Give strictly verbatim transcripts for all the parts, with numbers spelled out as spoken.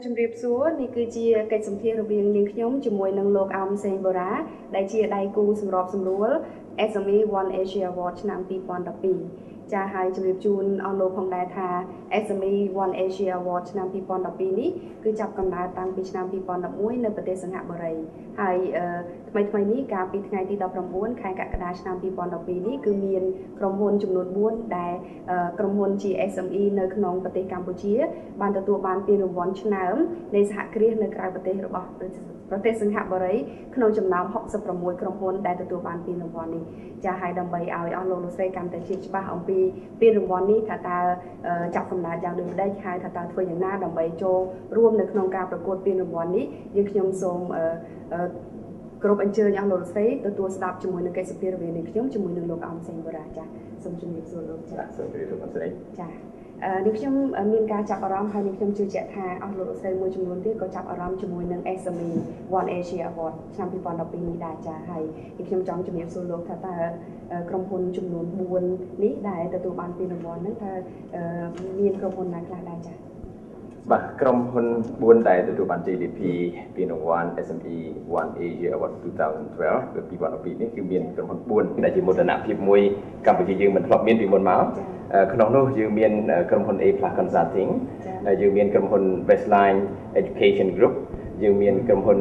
ជំរាបសួរនេះគឺជាកិច្ចសម្ភាសន៍រវាងនាងខ្ញុំជាមួយនឹងលោកអោមសេងបូរ៉ាដែលជាដៃគូសម្របសម្រួល เอส เอ็ม อี One Asia Award ឆ្នាំ ពីរពាន់ដប់ពីរ ចាហើយជំរាបជូនអស់លោកផងដែរថា เอส เอ็ม อี One Asia Award ឆ្នាំ ពីរពាន់ដប់ពីរ នេះគឺចាប់កំណើតតាំងពីឆ្នាំ ពីរពាន់ដប់មួយ នៅប្រទេសសិង្ហបុរីហើយថ្មីថ្មីនេះកាលពីថ្ងៃទីដប់ប្រាំបួន ខែកក្កដាឆ្នាំ ពីរពាន់ដប់ពីរ នេះគឺមានក្រុមហ៊ុនចំនួនបួនដែលក្រុមហ៊ុនជា เอส เอ็ม อี នៅក្នុងប្រទេសកម្ពុជាបានទទួលបានពានរង្វាន់ឆ្នើមនៃសហគ្រាសនៅក្រៅប្រទេសរបស់ប្រទេសសិង្ហបុរីក្នុងចំណោម หกสิบหก ក្រុមហ៊ុនដែលទទួលបានពានរង្វាន់នេះចាហើយដើម្បីឲ្យអស់លោកលោកស្រីកាន់តែជឿច្បាស់អំពីពានរង្វាន់នេះថាតើចាប់កំណើតយ៉ាងដូចម្ដេចហើយថាតើធ្វើយ៉ាងណាដើម្បីចូលរួមនៅក្នុងការប្រកួតពានរង្វាន់នេះយើងខ្ញុំសូមគ្រប់អញ្ជើញអស់លោកលោកស្រីទទួលស្ដាប់ជាមួយនឹងកិច្ចសម្ភាសន៍រវាងនាងខ្ញុំជាមួយនឹងលោកអោមសេងបូរ៉ាចាសូមជម្រាបសួរលោកចាសូមជម្រាបសួរលោកស្រីចានាងខ្ញុំមានការចាប់អារម្មណ៍ហើយនាងខ្ញុំជឿជាក់ថាអស់លោកលោកស្រីមួយចំនួនទៀតក៏ចាប់អារម្មណ៍ជាមួយនឹង เอส เอ็ม อี One Asia Award ឆ្នាំ ពីរពាន់ដប់ពីរ នេះដែរចាហើយនាងខ្ញុំចង់ជំរាបសួរលោកថាតើក្រុមហ៊ុនចំនួនបួននេះដែលទទួលបានពានរង្វាន់ហ្នឹងថាមានក្រុមហ៊ុនណាខ្លះដែរចាបាទក្រុមហ៊ុនបួនដែលទទួលបាន จี ดี พี ពានរង្វាន់ เอส เอ็ม อี One Asia Award ពីរពាន់ដប់ពីរ ពីរពាន់ដប់ពីរ នេះគឺមានក្រុមហ៊ុនបួនដែលជាមោទនភាពមួយកម្ពុជាយើងមិនធ្លាប់មានពីមុនមកក្នុងនោះយើងមានក្រុមហ៊ុន A Plus Consulting យើងមានក្រុមហ៊ុន Westline Education Group យើងមានក្រុមហ៊ុន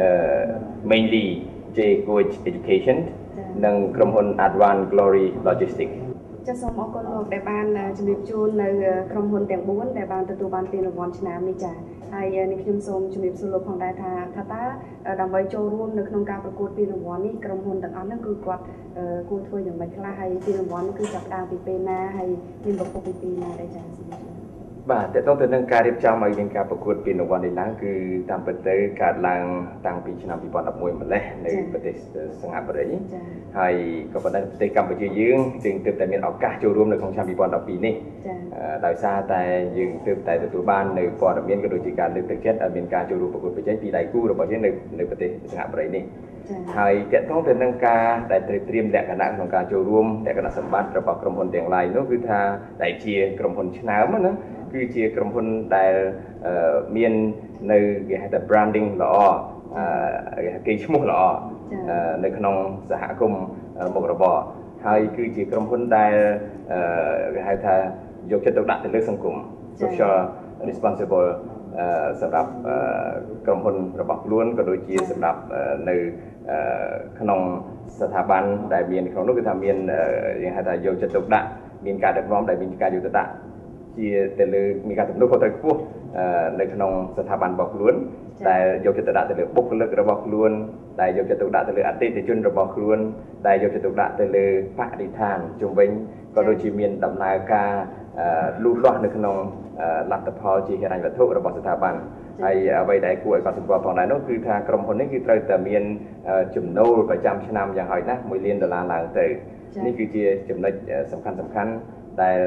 Mainly J Coach Education និងក្រុមហ៊ុន Advanced Glory Logistics ចាសូមអរគុណលោកដែលបានជំរាបជូននៅក្រុមហ៊ុនទាំងបួនដែលបានទទួលបានពានរង្វាន់ឆ្នាំនេះចាហើយនេះខ្ញុំសូមជំរាបសួរលោកផងដែរថាថាតើដើម្បីចូលរួមនៅក្នុងការប្រកួតពានរង្វាន់នេះក្រុមហ៊ុនទាំងអស់ហ្នឹងគឺគាត់គួរធ្វើយ៉ាងម៉េចខ្លះហើយពានរង្វាន់នេះគឺចាប់ផ្ដើមពីពេលណាហើយមានប្រភពពីពេលណាដែរចាបាទតើតើទៅនឹងការរៀបចំឲ្យមានការប្រកួតពានរង្វាន់នេះឡើងគឺតាមពិតទៅកើតឡើងតាំងពីឆ្នាំពីរពាន់ដប់មួយម្លេះនៅប្រទេសសិង្ហបុរីហើយក៏ប៉ុន្តែប្រទេសកម្ពុជាយើងយើងទើបតែមានឱកាសចូលរួមនៅក្នុងឆ្នាំពីរពាន់ដប់ពីរនេះដោយសារតែយើងទើបតែទទួលបាននៅព័ត៌មានក៏ដូចជាការលើកទឹកចិត្តឲ្យមានការចូលរួមប្រកួតប្រជែងពីដៃគូរបស់យើងនៅនៅប្រទេសសិង្ហបុរីនេះហើយតើតើទៅនឹងការដែលត្រៀមលក្ខណៈក្នុងការចូលរួមលក្ខណៈសម្បត្តិរបស់ក្រុមហ៊ុនទាំងឡាយនោះគឺថាដែលជាក្រុមហ៊ុនឆ្នើមណាគឺជាក្រុមហ៊ុនដែលមាននៅគេហៅថា branding ល្អគេឈ្មោះល្អនៅក្នុងសហគមន៍មុខរបរហើយគឺជាក្រុមហ៊ុនដែលគេហៅថាយកចិត្តទុកដាក់ទៅលើសង្គម social responsible សម្រាប់ក្រុមហ៊ុនរបស់ខ្លួនក៏ដូចជាសម្រាប់នៅក្នុងស្ថាប័នដែលមានក្នុងនោះគឺថាមានគេហៅថាយកចិត្តទុកដាក់មានការដឹកនាំដែលមានការយកចិត្តទុកដាក់ជាទៅលើមានការទំនួលខុសត្រូវខ្ពស់នៅក្នុងស្ថាប័នរបស់ខ្លួនដែលយកចិត្តទុកដាក់ទៅលើបុគ្គលិករបស់ខ្លួនដែលយកចិត្តទុកដាក់ទៅលើអតិថិជនរបស់ខ្លួនដែលយកចិត្តទុកដាក់ទៅលើបរិស្ថានជុំវិញក៏ដូចជាមានដំណើរការលូតលាស់នៅក្នុងលទ្ធផលជាហិរញ្ញវត្ថុរបស់ស្ថាប័នហើយអ្វីដែលគួរឲ្យកត់សម្គាល់ផងដែរនោះគឺថាក្រុមហ៊ុននេះគឺត្រូវតែមានចំណូលប្រចាំឆ្នាំយ៉ាងហោចណាស់មួយលានដុល្លារឡើងទៅនេះគឺជាចំណុចសំខាន់សំខាន់ដែល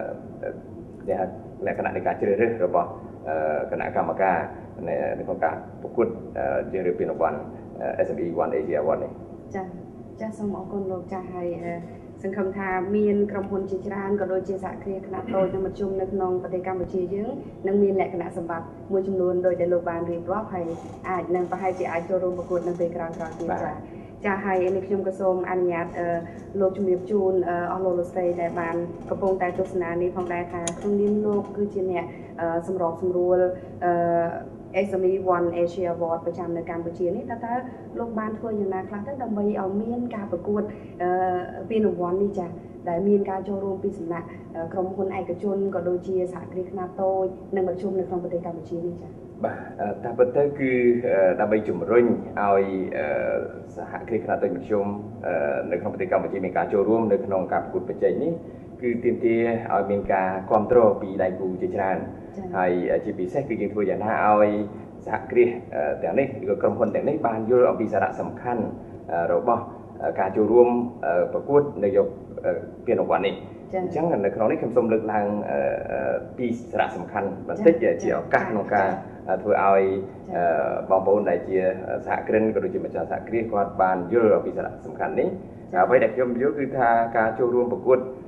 លក្ខណៈនៃការជ្រើសរើសរបស់គណៈកម្មការនៅក្នុងការប្រកួតជារៀបពានរង្វាន់ เอส เอ็ม อี One Asia Award នេះចាចាសូមអរគុណលោកចាហើយសង្ឃឹមថាមានក្រុមហ៊ុនជាច្រើនក៏ដូចជាសហគ្រាសខ្នាតតូចនិងមធ្យមនៅក្នុងប្រទេសកម្ពុជាយើងនឹងមានលក្ខណៈសម្បត្តិមួយចំនួនដោយដែលលោកបានរៀបរាប់ហើយអាចនឹងប្រហែលជាអាចចូលរួមប្រកួតនៅពេលក្រោយៗទៀតចាចាហើយនេះខ្ញុំក៏សូមអនុញ្ញាតលោកជំរាបជូនអស់លោកលោកស្រីដែលបានកំពុងតែទស្សនានេះផងដែរថាក្នុងនាមលោកគឺជាអ្នកសម្របសម្រួល เอส เอ็ม อี One Asia Award ប្រចាំនៅកម្ពុជានេះតើតើលោកបានធ្វើយ៉ាងណាខ្លះទៅដើម្បីឲ្យមានការប្រកួតពានរង្វាន់នេះចាដែលមានការចូលរួមពីសំណាក់ក្រុមហ៊ុនឯកជនក៏ដូចជាសហគ្រាសខ្នាតតូចនិងមធ្យមនៅក្នុងប្រទេសកម្ពុជានេះចាបាទតាមពិតទៅគឺដើម្បីជំរុញឲ្យសហគ្រាសខ្នាតតូចមធ្យមនៅក្នុងប្រទេសកម្ពុជាមានការចូលរួមនៅក្នុងការប្រកួតប្រជែងនេះគឺទាមទារឲ្យមានការគ្រប់គ្រងពីដៃគូជាច្រើនហើយជាពិសេសគឺយើងធ្វើយ៉ាងណាឲ្យសហគ្រាសទាំងនេះឬក្រុមហ៊ុនទាំងនេះបានយល់អំពីសារៈសំខាន់របស់ការចូលរួមប្រកួតនៅយកពានរង្វាន់នេះអញ្ចឹងនៅក្នុងនេះខ្ញុំសូមលើកឡើងពីសារៈសំខាន់បន្តិចជាឱកាសក្នុងការធ្វើឲ្យបងប្អូនដែលជាសហគ្រិនក៏ដូចជាម្ចាស់សហគ្រាសគាត់បានយល់អំពីសារៈសំខាន់នេះអ្វីដែលខ្ញុំយល់គឺថាការចូលរួមប្រកួត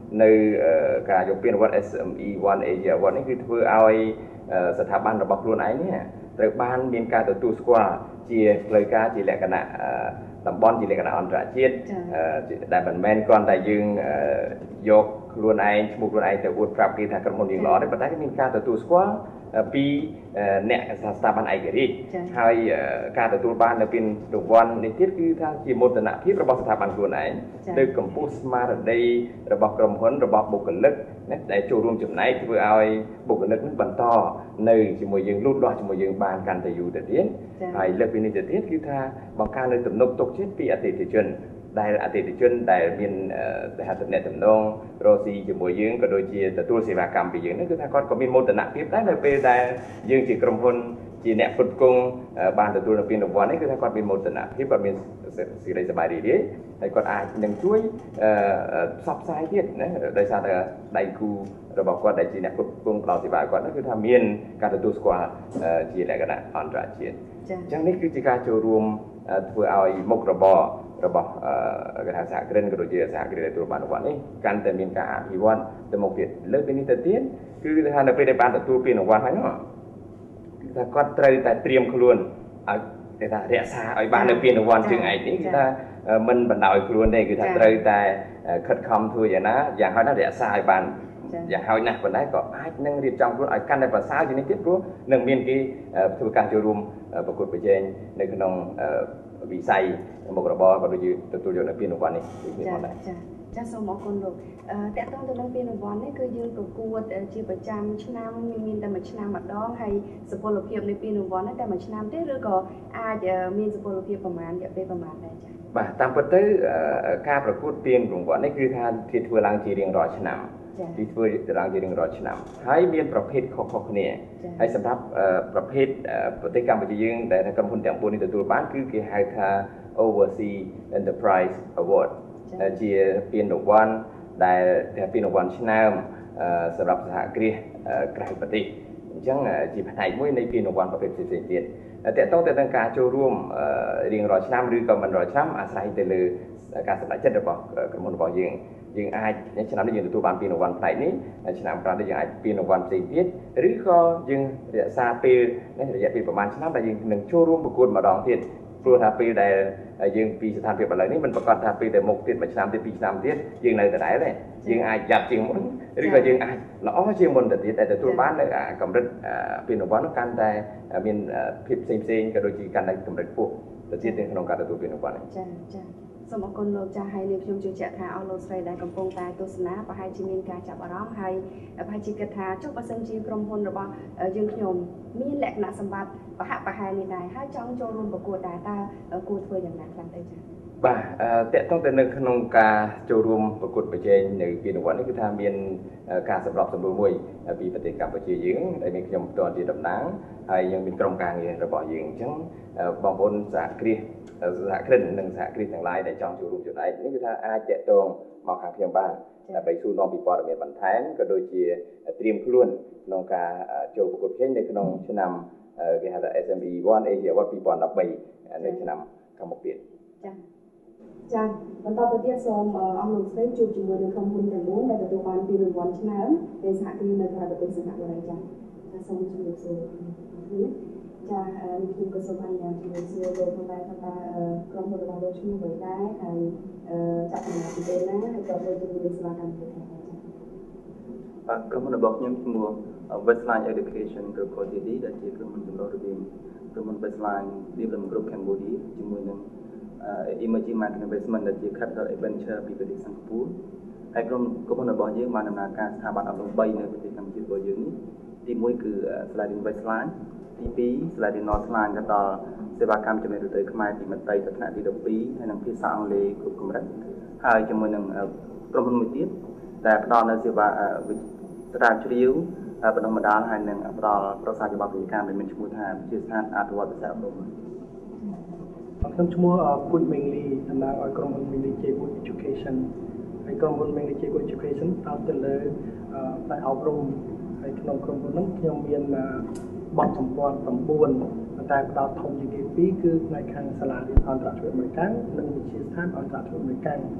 នៅការយកពានរង្វាន់ เอส เอ็ม อี one Asia Award នេះគឺធ្វើឲ្យស្ថាប័នរបស់ខ្លួនឯងនេះត្រូវបានមានការទទួលស្គាល់ជាផ្លូវការជាលក្ខណៈតំបន់ជាលក្ខណៈអន្តរជាតិដែលមិនមែនគ្រាន់តែយើងយកខ្លួនឯងឈ្មោះខ្លួនឯងទៅអួតប្រាប់គេថាក្រុមហ៊ុនយើងល្អទេប៉ុន្តែមានការទទួលស្គាល់ពីអ្នកស្ថាប័នឯករាជ្យហើយការទទួលបាននៅពានរង្វាន់នេះទៀតគឺថាជាមោទនភាពរបស់ស្ថាប័នខ្លួនឯងលើកកម្ពស់ស្មារតីរបស់ក្រុមហ៊ុនរបស់បុគ្គលិកដែលចូលរួមចំណែកធ្វើឲ្យបុគ្គលិកនឹងបន្តនៅជាមួយយើងលូតលាស់ជាមួយយើងបានកាន់តែយូរទៅទៀតហើយលើកពីនេះទៅទៀតគឺថាបង្កើននៅទំនុកទុកចិត្តពីអតិថិជនដែលអតិថិជនដែលមានសហទំនាក់ទំនងរកស៊ីជាមួយយើងក៏ដូចជាទទួលសេវាកម្មពីយើងនោះគឺថាគាត់ក៏មានមោទនភាពដែរនៅពេលដែលយើងជាក្រុមហ៊ុនជាអ្នកផ្គត់ផ្គង់បានទទួលនៅពានរង្វាន់នេះគឺថាគាត់មានមោទនភាពគាត់មានសេរីសប្បាយរីករាយហើយគាត់អាចនឹងជួយផ្សព្វផ្សាយទៀតណាដោយសារតែដៃគូរបស់គាត់ដែលជាអ្នកផ្គត់ផ្គង់ផ្ដល់សេវាគាត់នោះគឺថាមានការទទួលស្គាល់ជាលក្ខណៈអន្តរជាតិអញ្ចឹងនេះគឺជាការចូលរួមធ្វើឲ្យមុខរបររបស់គេថាសហគ្រិនក៏ដូចជាសហគ្រិនដែលទទួលបានរង្វាន់នេះកាន់តែមានការអភិវឌ្ឍទៅមុខទៀតលើកពីនេះទៅទៀតគឺថានៅពេលដែលបានទទួលពានរង្វាន់ហើយនោះគឺថាគាត់ត្រូវតែត្រៀមខ្លួនឲ្យគេថារក្សាឲ្យបាននៅពានរង្វាន់ជើងឯកនេះគឺថាមិនបណ្ដោយខ្លួនទេគឺថាត្រូវតែខិតខំធ្វើយ៉ាងណាយ៉ាងហោចណាស់រក្សាឲ្យបានយ៉ាងហោចណាស់ប៉ុន្តែក៏អាចនឹងរៀបចំខ្លួនឲ្យកាន់តែប្រសើរជាងនេះទៀតព្រោះនឹងមានគេធ្វើការចូលរួមប្រកួតប្រជែងនៅក្នុងវិស័យមុខរបរក៏ដូចជាទទួលយកនៅពានរង្វាន់នេះពីមកដែរចាចាសូមអរគុណលោកតើតើទៅនឹងពានរង្វាន់នេះគឺយើងប្រកួតជាប្រចាំឆ្នាំមានតែមួយឆ្នាំម្ដងហើយសុពលភាពនៃពានរង្វាន់នេះតែមួយឆ្នាំទេឬក៏អាចមានសុពលភាពប្រមាណរយៈពេលប្រមាណដែរចាបាទតាមពិតទៅការប្រកួតពានរង្វាន់នេះគឺថាគេធ្វើឡើងជារៀងរាល់ឆ្នាំទីធ្វើឡើងជារៀងរាល់ឆ្នាំហើយមានប្រភេទខុសៗគ្នាហើយសម្រាប់ប្រភេទប្រទេសកម្ពុជាយើងដែលក្រុមហ៊ុនទាំងពីរនេះទទួលបានគឺគេហៅថា Overseas Enterprise Award ជាពានរង្វាន់ដែលជាពានរង្វាន់ឆ្នើមសម្រាប់សហគ្រាសក្រៅប្រទេសអញ្ចឹងជាផ្នែកមួយនៃពានរង្វាន់ប្រភេទផ្សេងៗទៀតតើតើទៅនឹងការចូលរួមរៀងរាល់ឆ្នាំឬក៏មិនរាល់ឆ្នាំអាស្រ័យទៅលើការសម្រេចចិត្តរបស់ក្រុមហ៊ុនរបស់យើងយើងអាចឆ្នាំនេះយើងទទួលបានពានរង្វាន់ផ្នែកនេះឆ្នាំក្រោយនេះយើងអាចពានរង្វាន់ផ្សេងទៀតឬក៏យើងរក្សាពេលរយៈពេលប្រហែលឆ្នាំដែលយើងនឹងចូលរួមប្រកួតម្ដងទៀតព្រោះថាពេលដែលយើងពីស្ថានភាពឥឡូវនេះមិនប្រកាសថាពេលដែលមុខទៀតមួយឆ្នាំទៀតពីរឆ្នាំទៀតយើងនៅដដែលទេយើងអាចយ៉ាប់ជាងមុនឬក៏យើងអាចល្អជាងមុនទៅទៀតតែទទួលបាននៅកម្រិតពានរង្វាន់នោះកាន់តែមានភាពផ្សេងផ្សេងក៏ដូចជាកាន់តែកម្រិតខ្ពស់ទៅទៀតក្នុងការទទួលពានរង្វាន់ចាចាសូមអរគុណលោកចាស់ហើយនេះខ្ញុំជឿជាក់ថាអស់លោកស្រីដែលកំពុងតែទស្សនាប្រហែលជាមានការចាប់អារម្មណ៍ហើយប្រហែលជាគិតថាចុះបើសិនជាក្រុមហ៊ុនរបស់យើងខ្ញុំមានលក្ខណៈសម្បត្តិប្រហាក់ប្រហែលនេះដែរហើយចង់ចូលរួមប្រកួតដែរតើគួរធ្វើយ៉ាងណាខ្លះទៅចា៎បាទតកតងទៅនៅក្នុងការចូលរួមប្រកួតប្រជែងនៅពានរង្វាន់នេះគឺថាមានការសម្របសម្រួលមួយពីប្រទេសកម្ពុជាយើងដែលមានខ្ញុំផ្ទាល់ជាតំណាងហើយយើងមានក្រុមការងាររបស់យើងអញ្ចឹងបងប្អូនសហគ្រាសសហគ្រិននិងសហគ្រាសទាំងឡាយដែលចង់ចូលរួមចំណែកនេះគឺថាអាចតកតងមកខាងខ្ញុំបានដើម្បីសួរនាំពីព័ត៌មានបន្ថែមក៏ដូចជាត្រៀមខ្លួនក្នុងការចូលប្រកួតប្រជែងនៅក្នុងឆ្នាំគេហៅថា เอส เอ็ม อี one Asia Award two thousand thirteenនៅឆ្នាំខាងមុខទៀតចា៎ចា៎បន្តទៅទៀតសូមអរលោកស្រីជួបជាមួយនឹងក្រុមហ៊ុនទាំងមូលដែលទទួលបានពានរង្វាន់ឆ្នើមនៃសហគ្រាសនៅក្រៅប្រទេសសិង្ហបុរីចា៎សូមជម្រាបសួរនេះចាខ្ញុំក៏សូមអនុញ្ញាតជម្រាបសួរលោកផងដែរថាក្រុមហ៊ុនរបស់លោកឈ្មោះអ្វីដែរហើយចាប់ពីពីពេលណាហើយក៏ដូចជាមានសេវាកម្មទៀតដែរបាទក្រុមហ៊ុនរបស់ខ្ញុំឈ្មោះ Westline Education Group Limited ដែលជាក្រុមហ៊ុនចម្រុះរវាងក្រុមហ៊ុន Westline Development Group Cambodia ជាមួយនឹង Emerging Market Investment ដែលជា Capital Adventure ពីប្រទេសសិង្ហបុរីហើយក្រុមក្រុមហ៊ុនរបស់យើងបានដំណើរការស្ថាប័នអប់រំបីនៅប្រទេសកម្ពុជារបស់យើងនេះទីមួយគឺ Sliding Westline ទីពីរ Sliding Northline ក៏ដល់សេវាកម្មចំណេះទៅខ្មែរពីមត្តេយ្យថ្នាក់ទីtwelveហើយនិងភាសាអង់គ្លេសគ្រប់កម្រិតហើយជាមួយនឹងក្រុមហ៊ុនមួយទៀតដែលផ្ដល់នូវសេវាស្រាវជ្រាវបណ្ដុះបណ្ដាលហើយនិងផ្ដល់ប្រឹក្សាយោបល់វិជ្ជាការដែលមានឈ្មោះថាវិទ្យាស្ថានអភិវឌ្ឍន៍ភាសាអប់រំខ្ញុំឈ្មោះគូចមេងលីតំណាងឲ្យក្រុមហ៊ុន Mingli Jaewood Education ហើយក្រុមហ៊ុន Mingli Jaewood Education ផ្ដោតទៅលើផ្នែកអប់រំហើយក្នុងក្រុមហ៊ុននោះខ្ញុំមានបទសម្ព័ន្ធnineតែផ្ដោតធំជាងគេពីរគឺផ្នែកខាងសាលារៀនអន្តរជាតិអមេរិកនិងវិទ្យាស្ថានអន្តរជាតិអមេរិក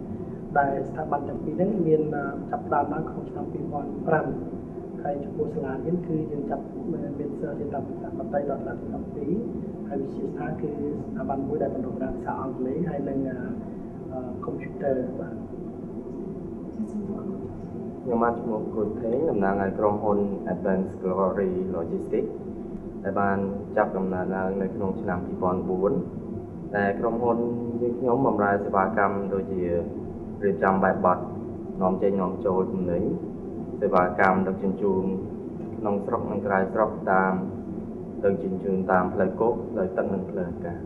ដែលស្ថាប័នទាំងពីរហ្នឹងមានចាប់ផ្ដើមឡើងក្នុងឆ្នាំពីរពាន់ប្រាំហើយចំពោះសាលារៀនគឺយើងចាប់មានសិស្សរៀនតាមភាសាបតីដល់ថ្នាក់ទីពីរហើយវិទ្យាស្ថានគឺស្ថាប័នមួយដែលបណ្ដុះបណ្ដាលភាសាអង់គ្លេសហើយនិងកុំព្យូទ័របាទខ្ញុំបានឈ្មោះគុណថេងតំណាងឲ្យក្រុមហ៊ុន Advanced Glory Logistics ដែលបានចាប់ដំណើរឡើងនៅក្នុងឆ្នាំពីរពាន់បួនតែក្រុមហ៊ុនយើងខ្ញុំបម្រើសេវាកម្មដូចជារៀបចំបែបបទនាំចេញនាំចូលទំនិញសេវាកម្មដឹកជញ្ជូនក្នុងស្រុកនិងក្រៅស្រុកតាមដឹកជញ្ជូនតាមផ្លូវគោកដោយទឹកនិងផ្លូវអាកាស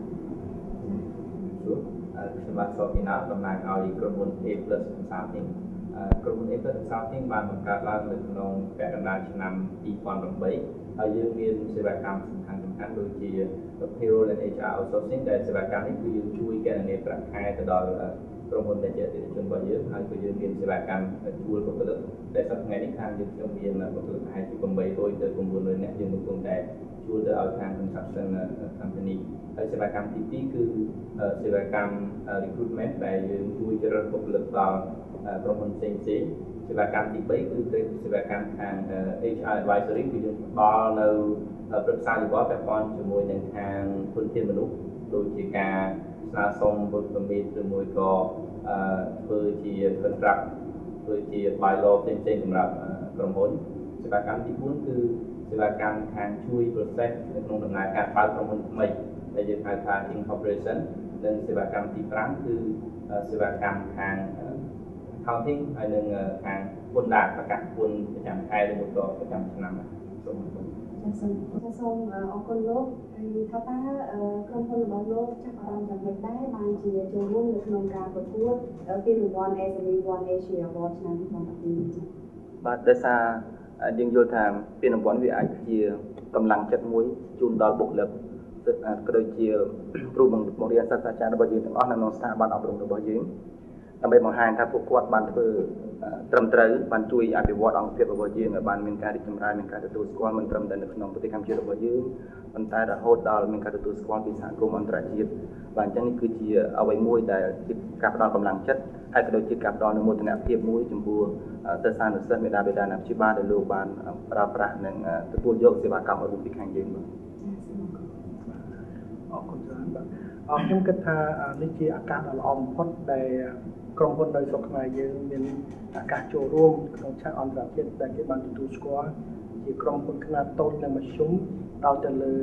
ខ្ញុំបាទសូមពីណាតំណាងឲ្យក្រុមហ៊ុន A Plus Consulting ក្រុមហ៊ុន A Plus Consulting បានបង្កើតឡើងនៅក្នុងពាក់កណ្ដាលឆ្នាំពីរពាន់ប្រាំបីហើយយើងមានសេវាកម្មសំខាន់សំខាន់ដូចជា Payroll and เอช អាร์ Outsourcing ដែលសេវាកម្មនេះគឺយើងជួយគណនាប្រាក់ខែទៅដល់ក្រុមហ៊ុនដែលជាអតិថិជនរបស់យើងហើយគឺយើងមានសេវាកម្មជួលបុគ្គលិកដែលសប្តាហ៍ថ្ងៃនេះខាងយើងខ្ញុំមានបុគ្គលិកប្រហែលជាeight hundredទៅnine hundredនាក់យើងកំពុងតែជួលទៅឲ្យខាង construction company ហើយសេវាកម្មទីពីរគឺសេវាកម្ម recruitment ដែលយើងជួយជ្រើសរើសបុគ្គលិកដល់ក្រុមហ៊ុនផ្សេងៗសេវាកម្មទីបីគឺសេវាកម្មខាង เอช អាร์ Advisory គឺយើងផ្ដល់នៅប្រឹក្សាយោបល់ពាក់ព័ន្ធជាមួយនឹងខាងធនធានមនុស្សដូចជាការស្នើសុំ work permit ឬមួយក៏ធ្វើជា contract ធ្វើជា bylaw ផ្សេងៗសម្រាប់ក្រុមហ៊ុនសេវាកម្មទីបួនគឺសេវាកម្មខាងជួយ process នៅក្នុងដំណើរការបើកក្រុមហ៊ុនថ្មីដែលយើងហៅថា incorporation និងសេវាកម្មទីfiveគឺសេវាកម្មខាង accounting ហើយនឹងខាងពន្ធដារប្រកាសពន្ធប្រចាំខែឬមួយក៏ប្រចាំឆ្នាំសូមអរគុណសូមសូមអរគុណលោកហើយថាតើក្រុមហ៊ុនរបស់លោកចាប់អារម្មណ៍យ៉ាងម៉េចដែរបានជាចូលរួមនៅក្នុងការប្រកួតពានរង្វាន់ เอส เอ็ม อี One Asia Award ឆ្នាំtwo thousand twelve បាទដោយសារយើងយល់ថាពានរង្វាន់វាអាចជាកម្លាំងចិត្តមួយជូនដល់បុគ្គលិកក៏ដូចជាគ្រូបង្រៀនសាស្ត្រាចារ្យរបស់យើងទាំងអស់នៅក្នុងស្ថាប័នអប់រំរបស់យើងដើម្បីបង្ហាញថាពួកគាត់បានធ្វើត្រឹមត្រូវបានជួយអភិវឌ្ឍអង្គភាពរបស់យើងឲ្យបានមានការរីកចម្រើនមានការទទួលស្គាល់មិនត្រឹមតែនៅក្នុងប្រទេសកម្ពុជារបស់យើងប៉ុន្តែរហូតដល់មានការទទួលស្គាល់ពីសហគមន៍អន្តរជាតិបាទអញ្ចឹងនេះគឺជាអ្វីមួយដែលជាការផ្ដល់កម្លាំងចិត្តហើយក៏ដូចជាការផ្ដល់នូវមោទនភាពមួយចំពោះសិស្សានុសិស្សមេដាបេដាអ្នកព្យាបាលដែលលោកបានប្រើប្រាស់និងទទួលយកសេវាកម្មរបស់ពីខាងយើងបាទអរគុណច្រើនបាទអរខ្ញុំគិតថានេះជាឱកាសដ៏ល្អបំផុតដែលក្រុមហ៊ុននៅស្រុកខ្មែរយើងមានឱកាសចូលរួមក្នុងឆាកអន្តរជាតិដែលគេបានទទួលស្គាល់ជាក្រុមហ៊ុនខ្នាតតូចនិងមធ្យមដល់ទៅលើ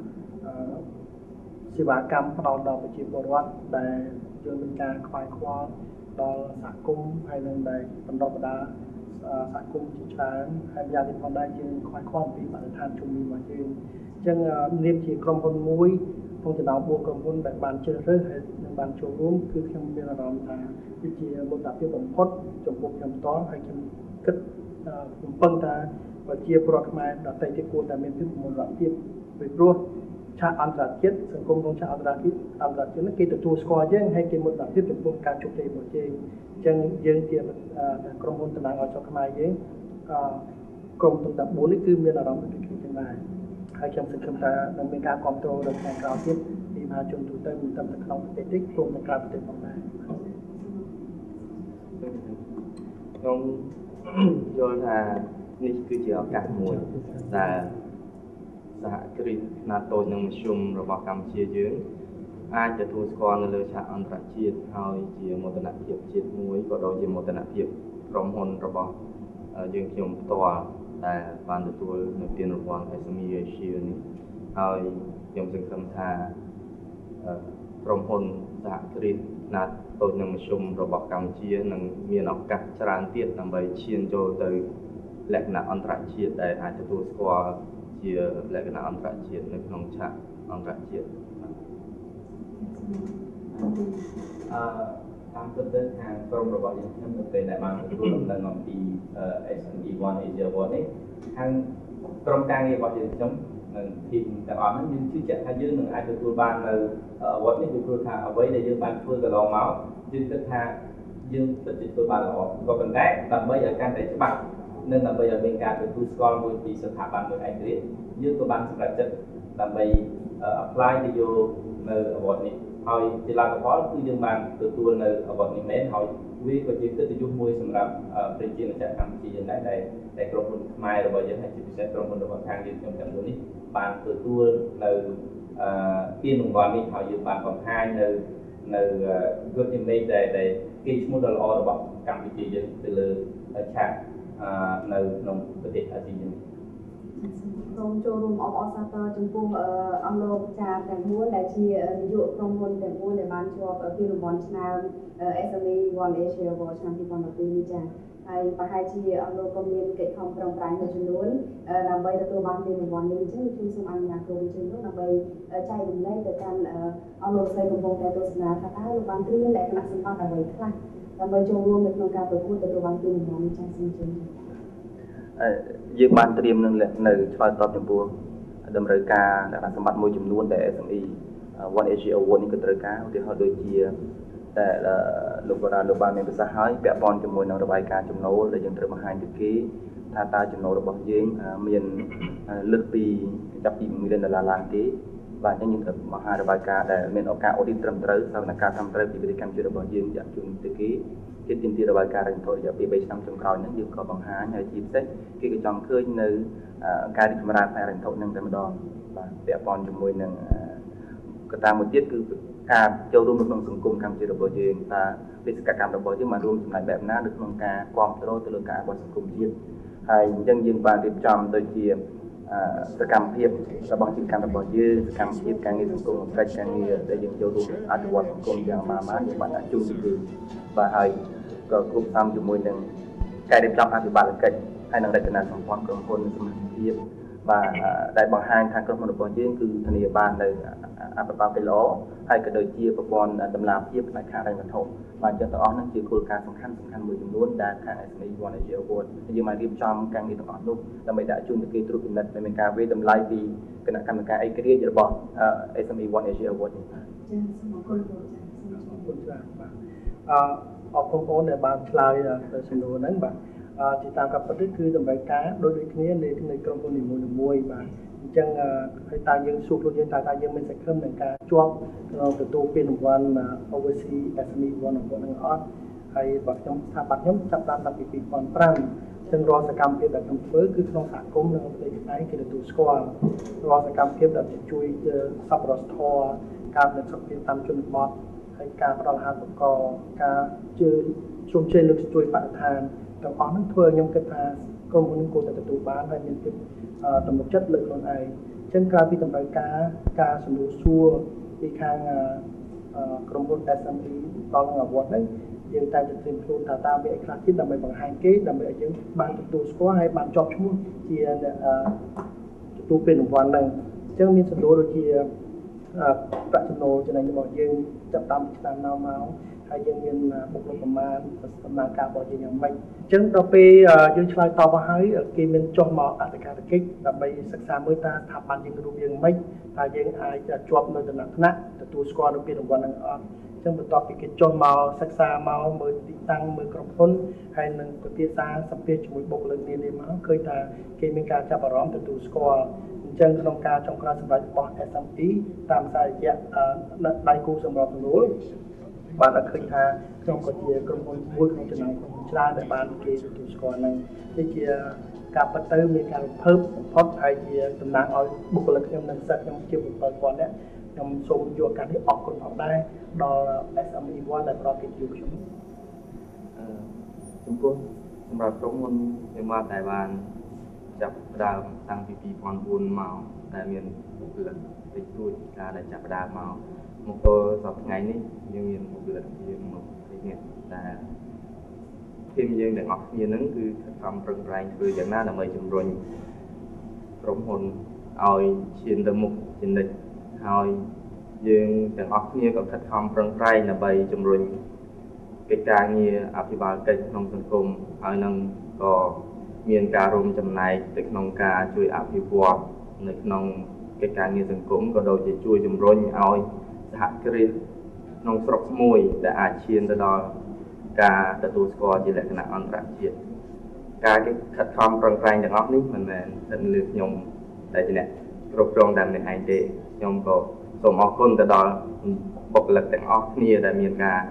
សេវាកម្មផ្ដល់ដល់ប្រជាពលរដ្ឋដែលយើងមានការខ្វាយខ្វល់ដល់សហគមន៍ហើយនឹងដែលបណ្ដុះបណ្ដាលសហគមន៍ជាច្រើនហើយយ៉ាងនេះផងដែរយើងខ្វាយខ្វល់ពីបរិស្ថានជុំវិញរបស់យើងអញ្ចឹងនាមជាក្រុមហ៊ុនមួយក្នុងចំណោមបួនក្រុមហ៊ុនដែលបានជ្រើសរើសហើយនឹងបានចូលរួមគឺខ្ញុំមានអារម្មណ៍ថាវាជាមោទនភាពបំផុតចំពោះខ្ញុំផ្ទាល់ហើយខ្ញុំគិតខ្ញុំពឹងថាប្រជាពលរដ្ឋខ្មែរដទៃទៀតគួរតែមានភាពមោទនភាពពីព្រោះឆាកអន្តរជាតិសង្គមក្នុងឆាកអន្តរជាតិអន្តរជាតិនេះគេទទួលស្គាល់យើងហើយគេមោទនភាពចំពោះការជោគជ័យរបស់យើងអញ្ចឹងយើងជាក្រុមហ៊ុនតំណាងឲ្យស្រុកខ្មែរយើងក្រុមតំណាងfourនេះគឺមានអារម្មណ៍ដូចគ្នាចឹងដែរហើយខ្ញុំសង្ឃឹមថានឹងមានការគ្រប់គ្រងនៅថ្ងៃក្រោយទៀតពីមហាជនទូទៅមិនត្រឹមតែក្នុងប្រទេសទេព្រមទាំងក្រៅប្រទេសផងដែរខ្ញុំយល់ថានេះគឺជាឱកាសមួយដែលសហគ្រាសខ្នាតតូចនិងមធ្យមរបស់កម្ពុជាយើងអាចទទួលស្គាល់នៅលើឆាកអន្តរជាតិហើយជាមោទនភាពជាតិមួយក៏ដូចជាមោទនភាពក្រុមហ៊ុនរបស់យើងខ្ញុំផ្ទាល់ដែលបានទទួលនៅពានរង្វាន់ เอส เอ็ม อี Asia នេះហើយខ្ញុំសង្ឃឹមថាក្រុមហ៊ុនសហគ្រាសខ្នាតតូចនិងមធ្យមរបស់កម្ពុជានឹងមានឱកាសច្រើនទៀតដើម្បីឈានចូលទៅលក្ខណៈអន្តរជាតិដែលអាចទទួលស្គាល់ជាលក្ខណៈអន្តរជាតិនៅក្នុងឆាកអន្តរជាតិអឺតាមពិតទៅខាងក្រុមរបស់យើងខ្ញុំនៅពេលដែលបានទទួលដំណឹងអំពី เอส เอ็ม อี One Asia Award នេះខាងក្រុមការងាររបស់យើងខ្ញុំនិងทีมទាំងអស់ហ្នឹងយើងជឿជាក់ថាយើងនឹងអាចទទួលបាននៅ award នេះពីព្រោះថាអ្វីដែលយើងបានធ្វើកន្លងមកយើងគិតថាយើងពិតជាធ្វើបានល្អក៏ប៉ុន្តែដើម្បីឲ្យកាន់តែច្បាស់និងដើម្បីឲ្យមានការទទួលស្គាល់មួយពីស្ថាប័នមួយឯករាជ្យយើងក៏បានសម្រេចចិត្តដើម្បី apply ទៅយកនៅ award នេះហើយជាលទ្ធផលគឺយើងបានទទួលនៅ award នេះមែនហើយវាក៏ជាកិត្តិយសមួយសម្រាប់ប្រជាជាតិកម្ពុជាយើងដែរដែលដែលក្រុមហ៊ុនខ្មែររបស់យើងហើយជាពិសេសក្រុមហ៊ុនរបស់ខាងយើងខ្ញុំទាំងមូលនេះបានទទួលនៅពានរង្វាន់នេះហើយយើងបានបង្ហាញនៅនៅ good image ដែលដែលគេឈ្មោះដ៏ល្អរបស់កម្ពុជាយើងទៅលើឆាកនៅក្នុងប្រទេសអាស៊ីយើងសូមចូលរួមអបអរសាទរចំពោះអស់លោកចាទាំងមូលដែលជានាយកក្រុមហ៊ុនទាំងមូលដែលបានជាប់ពានរង្វាន់ឆ្នាំ เอส เอ็ม อี One Asia Award ឆ្នាំពីរពាន់ដប់ពីរនេះចាហើយប្រហែលជាអស់លោកក៏មានកិច្ចខំប្រឹងប្រែងមួយចំនួនដើម្បីទទួលបានពានរង្វាន់នេះអញ្ចឹងខ្ញុំសូមអនុញ្ញាតចូលជើងនោះដើម្បីចែករំលែកទៅកាន់អស់លោកស្រីកំពុងតែទស្សនាថាតើលោកបានត្រៀមលក្ខណៈសម្បត្តិអ្វីខ្លះដើម្បីចូលរួមនៅក្នុងការប្រកួតទទួលបានពានរង្វាន់នេះចាសូមជើងយើងបានត្រៀមនឹងនៅឆ្លើយតបចំពោះតម្រូវការលក្ខណៈសម្បត្តិមួយចំនួនដែល เอส เอ็ม อี One Asia Award នេះក៏ត្រូវការឧទាហរណ៍ដូចជាតែលោកបរាលោកបានមានប្រសាសន៍ហើយពាក់ព័ន្ធជាមួយនឹងរបាយការណ៍ចំណូលដែលយើងត្រូវបង្ហាញទៅគេថាតើចំណូលរបស់យើងមានលើសពីចាប់ពីមួយលានដុល្លារឡើងទេបាទអញ្ចឹងយើងត្រូវបង្ហាញរបាយការណ៍ដែលមានឱកាស audit ត្រឹមត្រូវសកម្មភាពត្រឹមត្រូវពីវិធីកម្មរបស់យើងចាក់ជូនទៅគេគេទាមទាររបាយការណ៍រយៈរយៈពេលបីឆ្នាំចុងក្រោយហ្នឹងយើងក៏បង្ហាញហើយជាពិសេសគេក៏ចង់ឃើញនៅការរីកចម្រើនផ្នែករញ្ញធុហ្នឹងតែម្ដងបាទពាក់ព័ន្ធជាមួយនឹងកត្តាមួយទៀតគឺការចូលរួមក្នុងសង្គមកម្ពុជារបស់យើងតើបេសកកម្មរបស់យើងបានរួមចំណែកបែបណានៅក្នុងការគ្រប់គ្រងទៅលើការអភិវឌ្ឍសង្គមជាតិហើយអញ្ចឹងយើងបានរៀបចំដូចជាសកម្មភាពរបស់ជាកម្មរបស់យើងសកម្មភាពការងារសង្គមកិច្ចការងារដែលយើងចូលរួមអភិវឌ្ឍសង្គមយ៉ាងម៉ាម៉ាយើងបានដាក់ជូនទៅគេបាទហើយក៏គ្រប់តាមជាមួយនឹងការរៀបចំអភិបាលកិច្ចហើយនឹងរចនាសម្ព័ន្ធក្រុមហ៊ុនសមាជិកភាពបាទដែលបង្ហាញថាក្រុមហ៊ុនរបស់យើងគឺធានាបាននៅអភិបាលកិច្ចល្អហើយក៏ដូចជាប្រព័ន្ធតម្លាភាពផ្នែកខាងហិរញ្ញវត្ថុបាទអញ្ចឹងទាំងអស់នោះជាគោលការណ៍សំខាន់សំខាន់មួយចំនួនដែលខាង เอส เอ็ม อี One Asia Award យើងបានរៀបចំការងារទាំងអស់នោះដើម្បីដាក់ជូនទៅគេត្រួតពិនិត្យដែលមានការវិតម្លៃពីគណៈកម្មការឯករាជ្យរបស់ เอส เอ็ม อี One Asia Award នេះបាទចា៎សូមអរគុណលោកចា៎សូមអរគុណច្រើនបាទអឺអរគុណបងដែលបានឆ្លើយទៅសំណួរហ្នឹងបាទអឺជាតាមការពិតគឺតម្រូវការដូចដូចគ្នានៅក្នុងក្រុមហ៊ុននីមួយៗបាទអញ្ចឹងហើយតើយើងសួរខ្លួនយើងតើតើយើងមានសង្ឃឹមនឹងការជាប់ក្នុងទទួលពានរង្វាន់ Overseas เอส เอ็ม อี One Award នឹងអត់ហើយបើខ្ញុំស្ថាប័នខ្ញុំចាប់តាមតាំងពីពីរពាន់ប្រាំចឹងរាល់សកម្មភាពដែលខ្ញុំធ្វើគឺក្នុងសហគមន៍និងប្រទេសខ្មែរគេទទួលស្គាល់រាល់សកម្មភាពដែលជួយសប្បុរសធម៌ការលើកសុខភាពតាមជនបទហើយការផ្តល់អាហារូបករណ៍ការជួយជុំជែកលើកជួយបរិស្ថានទាំងអស់ហ្នឹងធ្វើឲ្យខ្ញុំគិតថាក្រុមហ៊ុនគួរតែទទួលបានហើយមានភាពទំនុកចិត្តលើខ្លួនឯងអញ្ចឹងក្រៅពីតម្រូវការការសំណួរសួរពីខាងក្រុមហ៊ុន เอส เอ็ม อี ដល់នឹង award ហ្នឹងយើងតែត្រៀមខ្លួនថាតើមានអីខ្លះទៀតដើម្បីបង្ហាញគេដើម្បីឲ្យយើងបានទទួលស្គាល់ហើយបានជាប់ឈ្មោះជាទទួលពានរង្វាន់ហ្នឹងអញ្ចឹងមានសំណួរដូចជាប្រាក់ចំណូលចំណេញរបស់យើងចាប់តាមឆ្នាំណាមកហើយយើងមានបុគ្គលិកប្រមាណដំណើរការរបស់យើងយ៉ាងម៉េចអញ្ចឹងដល់ពេលយើងឆ្លើយតបហើយគេមានចុះមកអធិការកិច្ចដើម្បីសិក្សាមើលតើស្ថាប័នយើងរួមយើងម៉េចតើយើងអាចជាប់នៅដំណាក់ថ្នាក់ទទួលស្គាល់នៅពានរង្វាន់ហ្នឹងអត់អញ្ចឹងបន្ទាប់ពីគេចុះមកសិក្សាមកមើលទីតាំងមើលក្រុមហ៊ុនហើយនឹងពិភាក្សាសម្ភាសជាមួយបុគ្គលិកនានាមកឃើញថាគេមានការចាប់អារម្មណ៍ទទួលស្គាល់អញ្ចឹងក្នុងការចុងក្រោយសម្រាប់របស់ เอส เอ็ม อี តាមសាររយៈដៃគូសម្របសម្រួលបានឃើញថាខ្ញុំក៏ជាក្រុមហ៊ុនមួយក្នុងចំណោមក្រុមហ៊ុនច្រើនដែលបានគេទទួលស្គាល់ហ្នឹងនេះជាការពិតទៅមានការរំភើបបំផុតហើយជាតំណាងឲ្យបុគ្គលិកខ្ញុំនិងសិស្សខ្ញុំជាbảyពាន់នាក់ខ្ញុំសូមយកឱកាសនេះអរគុណផងដែរដល់ เอส เอ็ม อี One ដែលផ្ដល់កិត្តិយសខ្ញុំអឺចំពោះសម្រាប់ក្រុមហ៊ុនខ្ញុំមកតែបានចាប់ផ្ដើមតាំងពីពីរពាន់បួនមកដែលមានបុគ្គលិកតិចតួចការដែលចាប់ផ្ដើមមកមកទល់សប្តាហ៍ថ្ងៃនេះយើងមានបុគ្គលិកជាងមកនេះតែทีมយើងទាំងអស់គ្នាហ្នឹងគឺខិតខំប្រឹងប្រែងធ្វើយ៉ាងណាដើម្បីជំរុញក្រុមហ៊ុនឲ្យឈានទៅមុខជានិច្ចហើយយើងទាំងអស់គ្នាក៏ខិតខំប្រឹងប្រែងដើម្បីជំរុញកិច្ចការងារអភិបាលកិច្ចក្នុងសង្គមហើយនឹងក៏មានការរួមចំណែកទៅក្នុងការជួយអភិវឌ្ឍនៅក្នុងកិច្ចការងារសង្គមក៏ដូចជាជួយជំរុញឲ្យសហគ្រាសក្នុងស្រុកមួយដែលអាចឈានទៅដល់ការទទួលស្គាល់ជាលក្ខណៈអន្តរជាតិការខិតខំប្រឹងប្រែងទាំងអស់នេះមិនមែនតែលើខ្ញុំតែជាអ្នកគ្រប់គ្រងតែម្នាក់ឯងទេខ្ញុំក៏សូមអរគុណទៅដល់បុគ្គលិកទាំងអស់គ្នាដែលមានការខ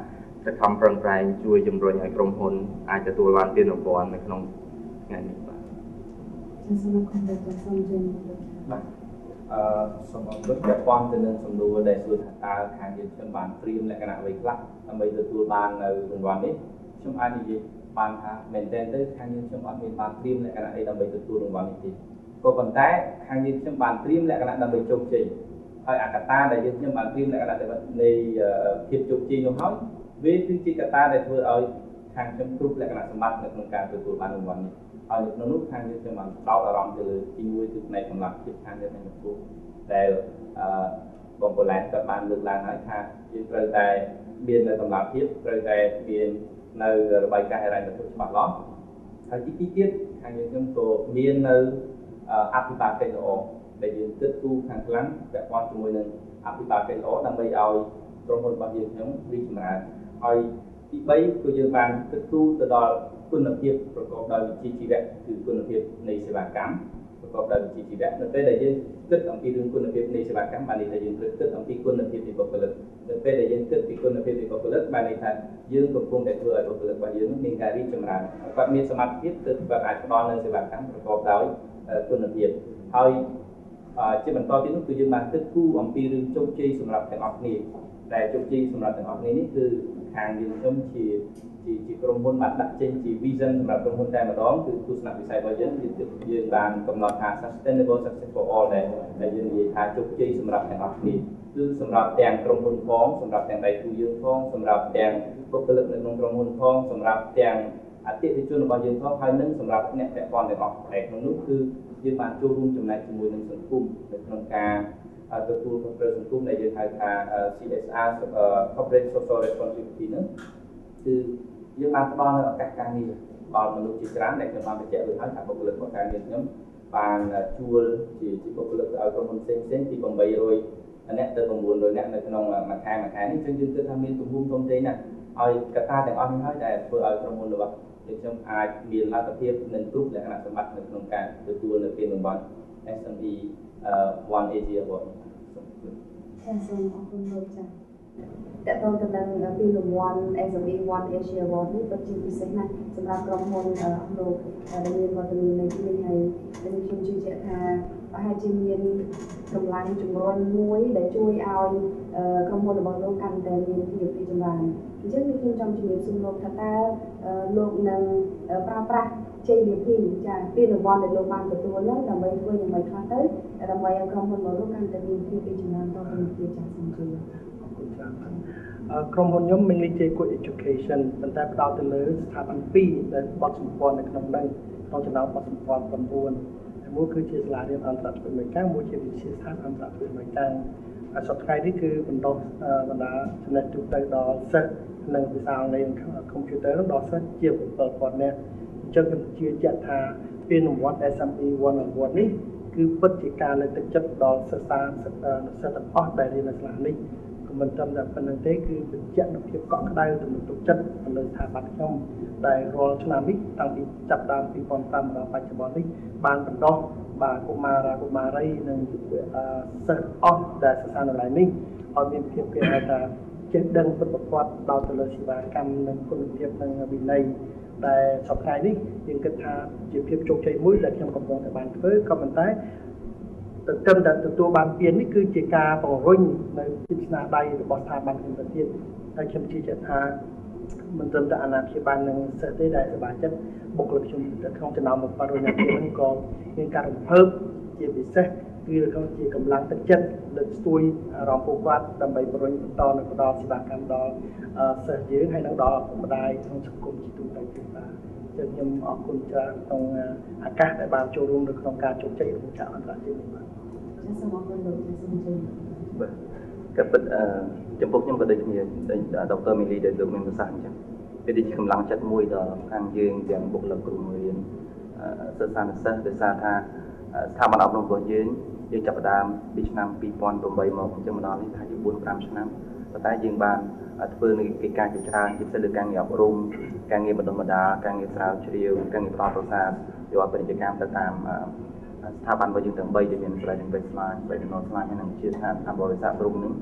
ខិតខំប្រឹងប្រែងជួយជំរុញឲ្យក្រុមហ៊ុនអាចទទួលបានពានរង្វាន់នៅក្នុងថ្ងៃនេះបាទសូមអរគុណលោកសូមជម្រាបបាទអឺសូមអរគុណពាក់ព័ន្ធទៅនឹងសំណួរដែលសួរថាតើខាងយើងខ្ញុំបានត្រៀមលក្ខណៈអ្វីខ្លះដើម្បីទទួលបាននៅរង្វាន់នេះខ្ញុំអាចនិយាយបានថាមែនទែនទៅខាងយើងខ្ញុំអត់មានបានត្រៀមលក្ខណៈអីដើម្បីទទួលរង្វាន់នេះទេក៏ប៉ុន្តែខាងយើងខ្ញុំបានត្រៀមលក្ខណៈដើម្បីជោគជ័យហើយអកតាដែលយើងខ្ញុំបានត្រៀមលក្ខណៈនៃភាពជោគជ័យនោះហើយវាគឺជាកត្តាដែលធ្វើឲ្យខាងខ្ញុំគ្រប់លក្ខណៈសម្បត្តិនៅក្នុងការទទួលបានរង្វាន់នេះហើយនៅក្នុងនោះខាងយើងខ្ញុំបានផ្ដោតអារម្មណ៍ទៅលើទីមួយគឺផ្នែកកម្លាំងភាពខាងយើងនឹងពុះដែលអឺបងប្អូនឡានក៏បានលើកឡើងហើយថាយើងត្រូវតែមាននៅកម្លាំងភាពត្រូវតែមាននៅរបាយការណ៍ហិរញ្ញវត្ថុច្បាស់លាស់ហើយទីពីរទៀតខាងយើងខ្ញុំក៏មាននៅអភិបាលកិច្ចល្អដែលយើងគិតគូរខាងខ្លាំងពាក់ព័ន្ធជាមួយនឹងអភិបាលកិច្ចល្អដើម្បីឲ្យក្រុមហ៊ុនរបស់យើងខ្ញុំរីកចម្រើនហើយទីបីគឺយើងបានគិតគូរទៅដល់គុណភាពប្រកបដោយវិជ្ជាជីវៈគឺគុណភាពនៃសេវាកម្មប្រកបដោយវិជ្ជាជីវៈនៅពេលដែលយើងគិតអំពីរឿងគុណភាពនៃសេវាកម្មបានន័យថាយើងត្រូវគិតអំពីគុណភាពនៃបុគ្គលិកនៅពេលដែលយើងគិតពីគុណភាពនៃបុគ្គលិកបានន័យថាយើងកំពុងតែធ្វើឲ្យបុគ្គលិករបស់យើងមានការរីកចម្រើនគាត់មានសមត្ថភាពទើបគាត់អាចផ្ដល់នូវសេវាកម្មប្រកបដោយគុណភាពហើយជាបន្តទៀតនោះគឺយើងបានគិតគូរអំពីរឿងជោគជ័យសម្រាប់ទាំងអស់គ្នាដែលជោគជ័យសម្រាប់ទាំងអស់គ្នានេះគឺខាងយើងខ្ញុំជាជាជាក្រុមហ៊ុនបានដាក់ចេញជា vision សម្រាប់ក្រុមហ៊ុនតែម្ដងគឺទស្សនវិស័យរបស់យើងគឺយើងបានកំណត់ថា sustainable success for all ដែលដែលយើងនិយាយថាជោគជ័យសម្រាប់ទាំងអស់គ្នាគឺសម្រាប់ទាំងក្រុមហ៊ុនផងសម្រាប់ទាំងដៃគូយើងផងសម្រាប់ទាំងបុគ្គលិកនៅក្នុងក្រុមហ៊ុនផងសម្រាប់ទាំងអតិថិជនរបស់យើងផងហើយនិងសម្រាប់អ្នកពាក់ព័ន្ធទាំងអស់តែក្នុងនោះគឺយើងបានចូលរួមចំណែកជាមួយនឹងសង្គមនៅក្នុងការទទួលខុសត្រូវសង្គមដែលយើងហៅថា C S R Corporate Social Responsibility ហ្នឹងគឺយើងបានផ្ដល់នូវឱកាសការងារដល់មនុស្សជាច្រើនដែលខ្ញុំបានបញ្ជាក់លើហើយថាបុគ្គលិករបស់ការងារខ្ញុំបានជួលជាជាបុគ្គលិកទៅឲ្យក្រុមហ៊ុនផ្សេងផ្សេងពីeight hundredអ្នកទៅnine hundredអ្នកនៅក្នុងមួយខែមួយខែនេះចឹងយើងគិតថាមានទំហំធំធេងណាស់ហើយកត្តាទាំងអស់នេះហើយដែលធ្វើឲ្យក្រុមហ៊ុនរបស់ខ្ញុំអាចមានលទ្ធភាពនិងគ្រប់លក្ខណៈសម្បត្តិនៅក្នុងការទទួលនៅពានរង្វាន់ S M E One Asia Award ចាសូមអរគុណលោកចាតើតើទៅនឹងពានរង្វាន់ S M E One Asia Award នេះពិតជាពិសេសណាស់សម្រាប់ក្រុមហ៊ុនលោកដែលមានវត្តមាននៅទីនេះហើយខ្ញុំជឿជាក់ថាប្រហែលជាមានកម្លាំងជំរុញមួយដែលជួយឲ្យក្រុមហ៊ុនរបស់លោកកាន់តែមានភាពរីកចម្រើនអញ្ចឹងខ្ញុំចង់ជំរាបសួរលោកថាតើលោកនឹងប្រើប្រាស់ជ័យលាភីចាពានរង្វាន់ដែលលោកបានទទួលនោះដើម្បីធ្វើយ៉ាងម៉េចខ្លះទៅដើម្បីឲ្យក្រុមហ៊ុនរបស់លោកកាន់តែមានភាពរីកចម្រើនតទៅទៀតចាសូមជឿអរគុណច្រើនក្រុមហ៊ុនខ្ញុំមានលេខ Good Education ប៉ុន្តែផ្ដោតទៅលើស្ថាប័នពីរដែលបទសម្ព័ន្ធនៅក្នុងនោះក្នុងចំណោមបទសម្ព័ន្ធnineមួយគឺជាសាលារៀនអន្តរជាតិអមេរិកមួយជាវិទ្យាស្ថានអន្តរជាតិអមេរិកហើយសប្តាហ៍នេះគឺបណ្ដុះបណ្ដាចំណេះទូទៅដល់សិស្សនិងភាសាអង់គ្លេសនិងកុំព្យូទ័រដល់សិស្សជាseven thousandនាក់អញ្ចឹងខ្ញុំជឿជាក់ថាពានរង្វាន់ S M E One Award នេះគឺពិតជាការលើកទឹកចិត្តដល់សិស្សសិស្សទាំងអស់ដែលរៀននៅសាលានេះក៏មិនត្រឹមតែប៉ុណ្្នឹងទេគឺបញ្ជាក់នូវភាពកក់ក្ដៅទំនុកទុកចិត្តទៅលើស្ថាប័នខ្ញុំដែលរាល់ឆ្នាំនេះតាំងពីចាប់ដើមtwo thousand fiveដល់បច្ចុប្បន្ននេះបានបណ្ដុះបាទកុមារាកុមារីនិងសិស្សអស់ដែលសិក្សានៅកន្លែងនេះឲ្យមានភាពគេហៅថាចេះដឹងពិតប្រាកដដល់ទៅលើសេវាកម្មនិងគុណភាពនិងវិន័យដែលសប្តាហ៍នេះយើងគិតថាជាភាពជោគជ័យមួយដែលខ្ញុំកំពុងតែបានធ្វើក៏ប៉ុន្តែទន្ទឹមតែទទួលបានពាននេះគឺជាការបង្រុញនៅពីស្នាដៃរបស់ស្ថាប័នខ្ញុំទៅទៀតហើយខ្ញុំជឿជាក់ថាមិនត្រឹមតែអាណាព្យាបាលនឹងសិស្សទេដែលសប្បាយចិត្តបុគ្គលិកខ្ញុំក្នុងចំណោមone hundredនាក់ទៀតហ្នឹងក៏មានការរំភើបជាពិសេសគឺក្នុងជាកម្លាំងទឹកចិត្តលើកស្ទួយអារម្មណ៍ពួកគាត់ដើម្បីបរិញ្ញបន្តនៅផ្ដល់សេវាកម្មដល់សិស្សយើងហើយនិងដល់ម្ដាយក្នុងសង្គមជាទូទៅទៀតបាទចឹងខ្ញុំអរគុណច្រើនក្នុងឱកាសដែលបានចូលរួមនៅក្នុងការជោគជ័យរបស់ចៅអន្តរជាតិនេះបាទចាសូមអរគុណលោកចាសូមជម្រាបបាទក៏ពិតអឺចំពោះខ្ញុំក៏ដូចគ្នាដុកទ័រមីលីដែលលោកមានប្រសាសន៍អញ្ចឹងវាជាកម្លាំងចិត្តមួយដល់ខាងយើងទាំងបុគ្គលិកគ្រូបង្រៀនសិស្សានុសិស្សដោយសារថាស្ថាប័នអប់រំរបស់យើងយើងចាប់ផ្ដើមពីឆ្នាំtwo thousand eightមកអញ្ចឹងមកដល់នេះថាជាfour fiveឆ្នាំប៉ុន្តែយើងបានធ្វើនៅកិច្ចការជាច្រើនជាពិសេសលើការងារអប់រំការងារបណ្ដុះបណ្ដាលការងារស្រាវជ្រាវការងារផ្ដល់ប្រសាទយកពាណិជ្ជកម្មទៅតាមស្ថាប័នរបស់យើងទាំងបីដែលមាន Training Baseline Training Online និងជាស្ថាប័នបរិស័ទរួមនឹង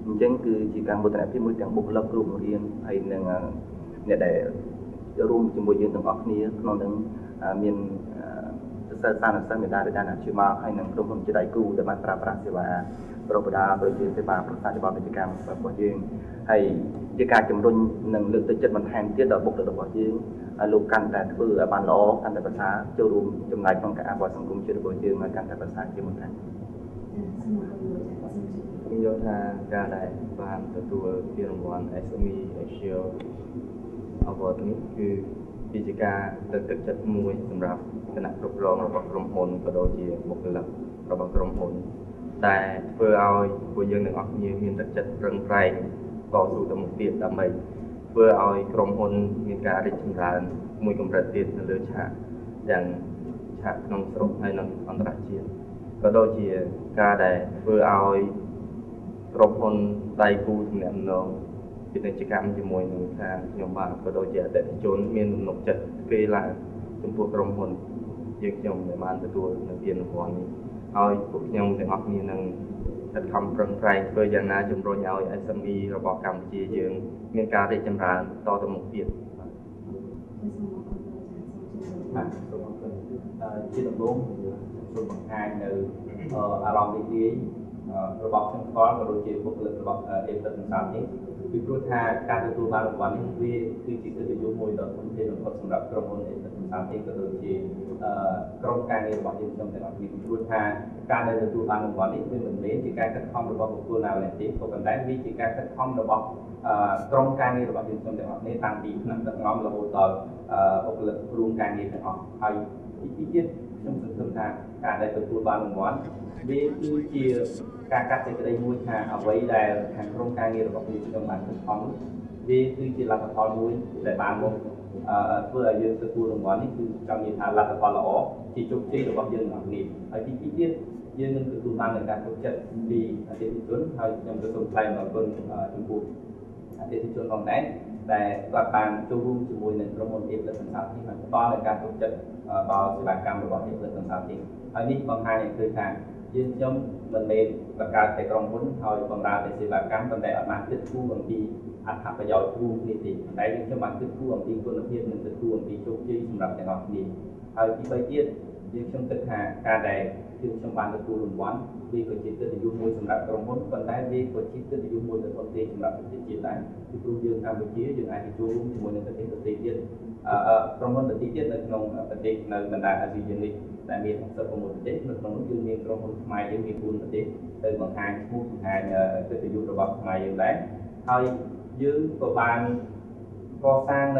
អញ្ចឹងគឺជាការមោទនភាពមួយទាំងបុគ្គលិកគ្រូបង្រៀនហើយនឹងអ្នកដែលរួមជាមួយយើងទាំងអស់គ្នាក្នុងនឹងមានសិស្សសាស្ត្រសាស្ត្រមេដាបេដាអាជីវកម្មហើយនឹងក្រុមហ៊ុនជាដៃគូដែលបានប្រើប្រាស់សេវាប្រពដាប្រជាសេវាប្រសាទរបស់ពាណិជ្ជកម្មរបស់យើងហើយជាការជំរុញនិងលើកទឹកចិត្តបន្ថែមទៀតដល់បុគ្គលិករបស់យើងឲ្យលោកកាន់តែធ្វើឲ្យបានល្អកាន់តែប្រសើរចូលរួមចំណែកក្នុងការអភិវឌ្ឍសង្គមជាតិរបស់យើងឲ្យកាន់តែប្រសើរជាបន្តខ្ញុំយល់ថាការដែលបានទទួលពានរង្វាន់ เอส เอ็ม อี Asia Award នេះគឺជាការលើកទឹកចិត្តមួយសម្រាប់គណៈគ្រប់គ្រងរបស់ក្រុមហ៊ុនក៏ដូចជាបុគ្គលិករបស់ក្រុមហ៊ុនដែលធ្វើឲ្យពួកយើងទាំងអស់គ្នាមានទឹកចិត្តប្រឹងប្រែងតស៊ូទៅមុខទៀតដើម្បីធ្វើឲ្យក្រុមហ៊ុនមានការរីកចម្រើនមួយកម្រិតទៀតនៅលើឆាកទាំងឆាកក្នុងស្រុកហើយនិងអន្តរជាតិក៏ដូចជាការដែលធ្វើឲ្យក្រុមហ៊ុនដៃគូទំនាក់ទំនងពាណិជ្ជកម្មជាមួយនឹងខាងខ្ញុំបាទក៏ដូចជាអតិថិជនមានទំនុកចិត្តគេឡើងចំពោះក្រុមហ៊ុនយើងខ្ញុំដែលបានទទួលនៅពានរង្វាន់នេះហើយពួកខ្ញុំទាំងអស់គ្នានឹងខិតខំប្រឹងប្រែងធ្វើយ៉ាងណាជំរុញឲ្យ เอส เอ็ม อี របស់កម្ពុជាយើងមានការរីកចម្រើនតទៅមុខទៀតបាទសូមអរគុណជាដំបូងសូមបង្ហាញនៅអារម្មណ៍រីករាយរបស់ខ្ញុំផ្ទាល់ក៏ដូចជាបុគ្គលិករបស់ เอ เอส Consulting ពីព្រោះថាការទទួលបានរង្វាន់នេះវាគឺជាកិត្តិយសមួយដ៏ធំធេងបំផុតសម្រាប់ក្រុមហ៊ុន เอ เอส Consulting ក៏ដូចជាក្រុមការងាររបស់យើងខ្ញុំទាំងអស់គ្នាពីព្រោះថាការដែលទទួលបានរង្វាន់នេះវាមិនមែនជាការខិតខំរបស់បុគ្គលណាម្នាក់ទេក៏ប៉ុន្តែវាជាការខិតខំរបស់ក្រុមការងាររបស់យើងខ្ញុំទាំងអស់គ្នាតាំងពីថ្នាក់ដឹកនាំរហូតដល់បុគ្គលិករួមការងារទាំងអស់ហើយទីទៀតខ្ញុំសង្ឃឹមថាការដែលទទួលបានរង្វាន់វាគឺជាការកាត់សេចក្តីមួយថាអ្វីដែលខាងក្រុមការងាររបស់យើងខ្ញុំបានខិតខំវាគឺជាលទ្ធផលមួយដែលបានមកធ្វើឲ្យយើងទទួលរង្វាន់នេះគឺចង់និយាយថាលទ្ធផលល្អជាជោគជ័យរបស់យើងទាំងអស់គ្នាហើយទីពីរទៀតយើងនឹងទទួលបាននូវការទុកចិត្តពីអតិថិជនហើយខ្ញុំក៏សូមថ្លែងអំណរគុណចំពោះអតិថិជនផងដែរដែលគាត់បានចូលរួមជាមួយនឹងក្រុមហ៊ុន เอ เอส Consulting ហើយផ្ដល់នូវការទុកចិត្តដល់សេវាកម្មរបស់ เอ เอส Consulting ហើយនេះបង្ហាញឲ្យឃើញថាយើងខ្ញុំមិនមែនបង្កើតតែក្រុមហ៊ុនហើយបម្រើតែសេវាកម្មប៉ុន្តែអត់បានគិតគូរអំពីអត្ថប្រយោជន៍រួមគ្នាទេប៉ុន្តែយើងខ្ញុំបានគិតគូរអំពីគុណភាពនិងគិតគូរអំពីជោគជ័យសម្រាប់ទាំងអស់គ្នាហើយទីបីទៀតយើងខ្ញុំគិតថាការដែលយើងខ្ញុំបានទទួលរង្វាន់វាក៏ជាកិត្តិយសមួយសម្រាប់ក្រុមហ៊ុនប៉ុន្តែវាក៏ជាកិត្តិយសមួយដ៏ធំធេងសម្រាប់ប្រទេសជាតិដែរពីព្រោះយើងកម្ពុជាយើងអាចចូលរួមជាមួយនឹងប្រទេសដទៃទៀតក្រុមហ៊ុនដទៃទៀតនៅក្នុងប្រទេសនៅបណ្ដាអាស៊ីយើងនេះដែលមានហកសិបប្រទេសនៅក្នុងនោះគឺមានក្រុមហ៊ុនខ្មែរយើងមានគូនប្រទេសទៅបង្ហាញឈ្មោះបង្ហាញកិត្តិយសរបស់ខ្មែរយើងដែរហើយយើងក៏បានកសាងនៅ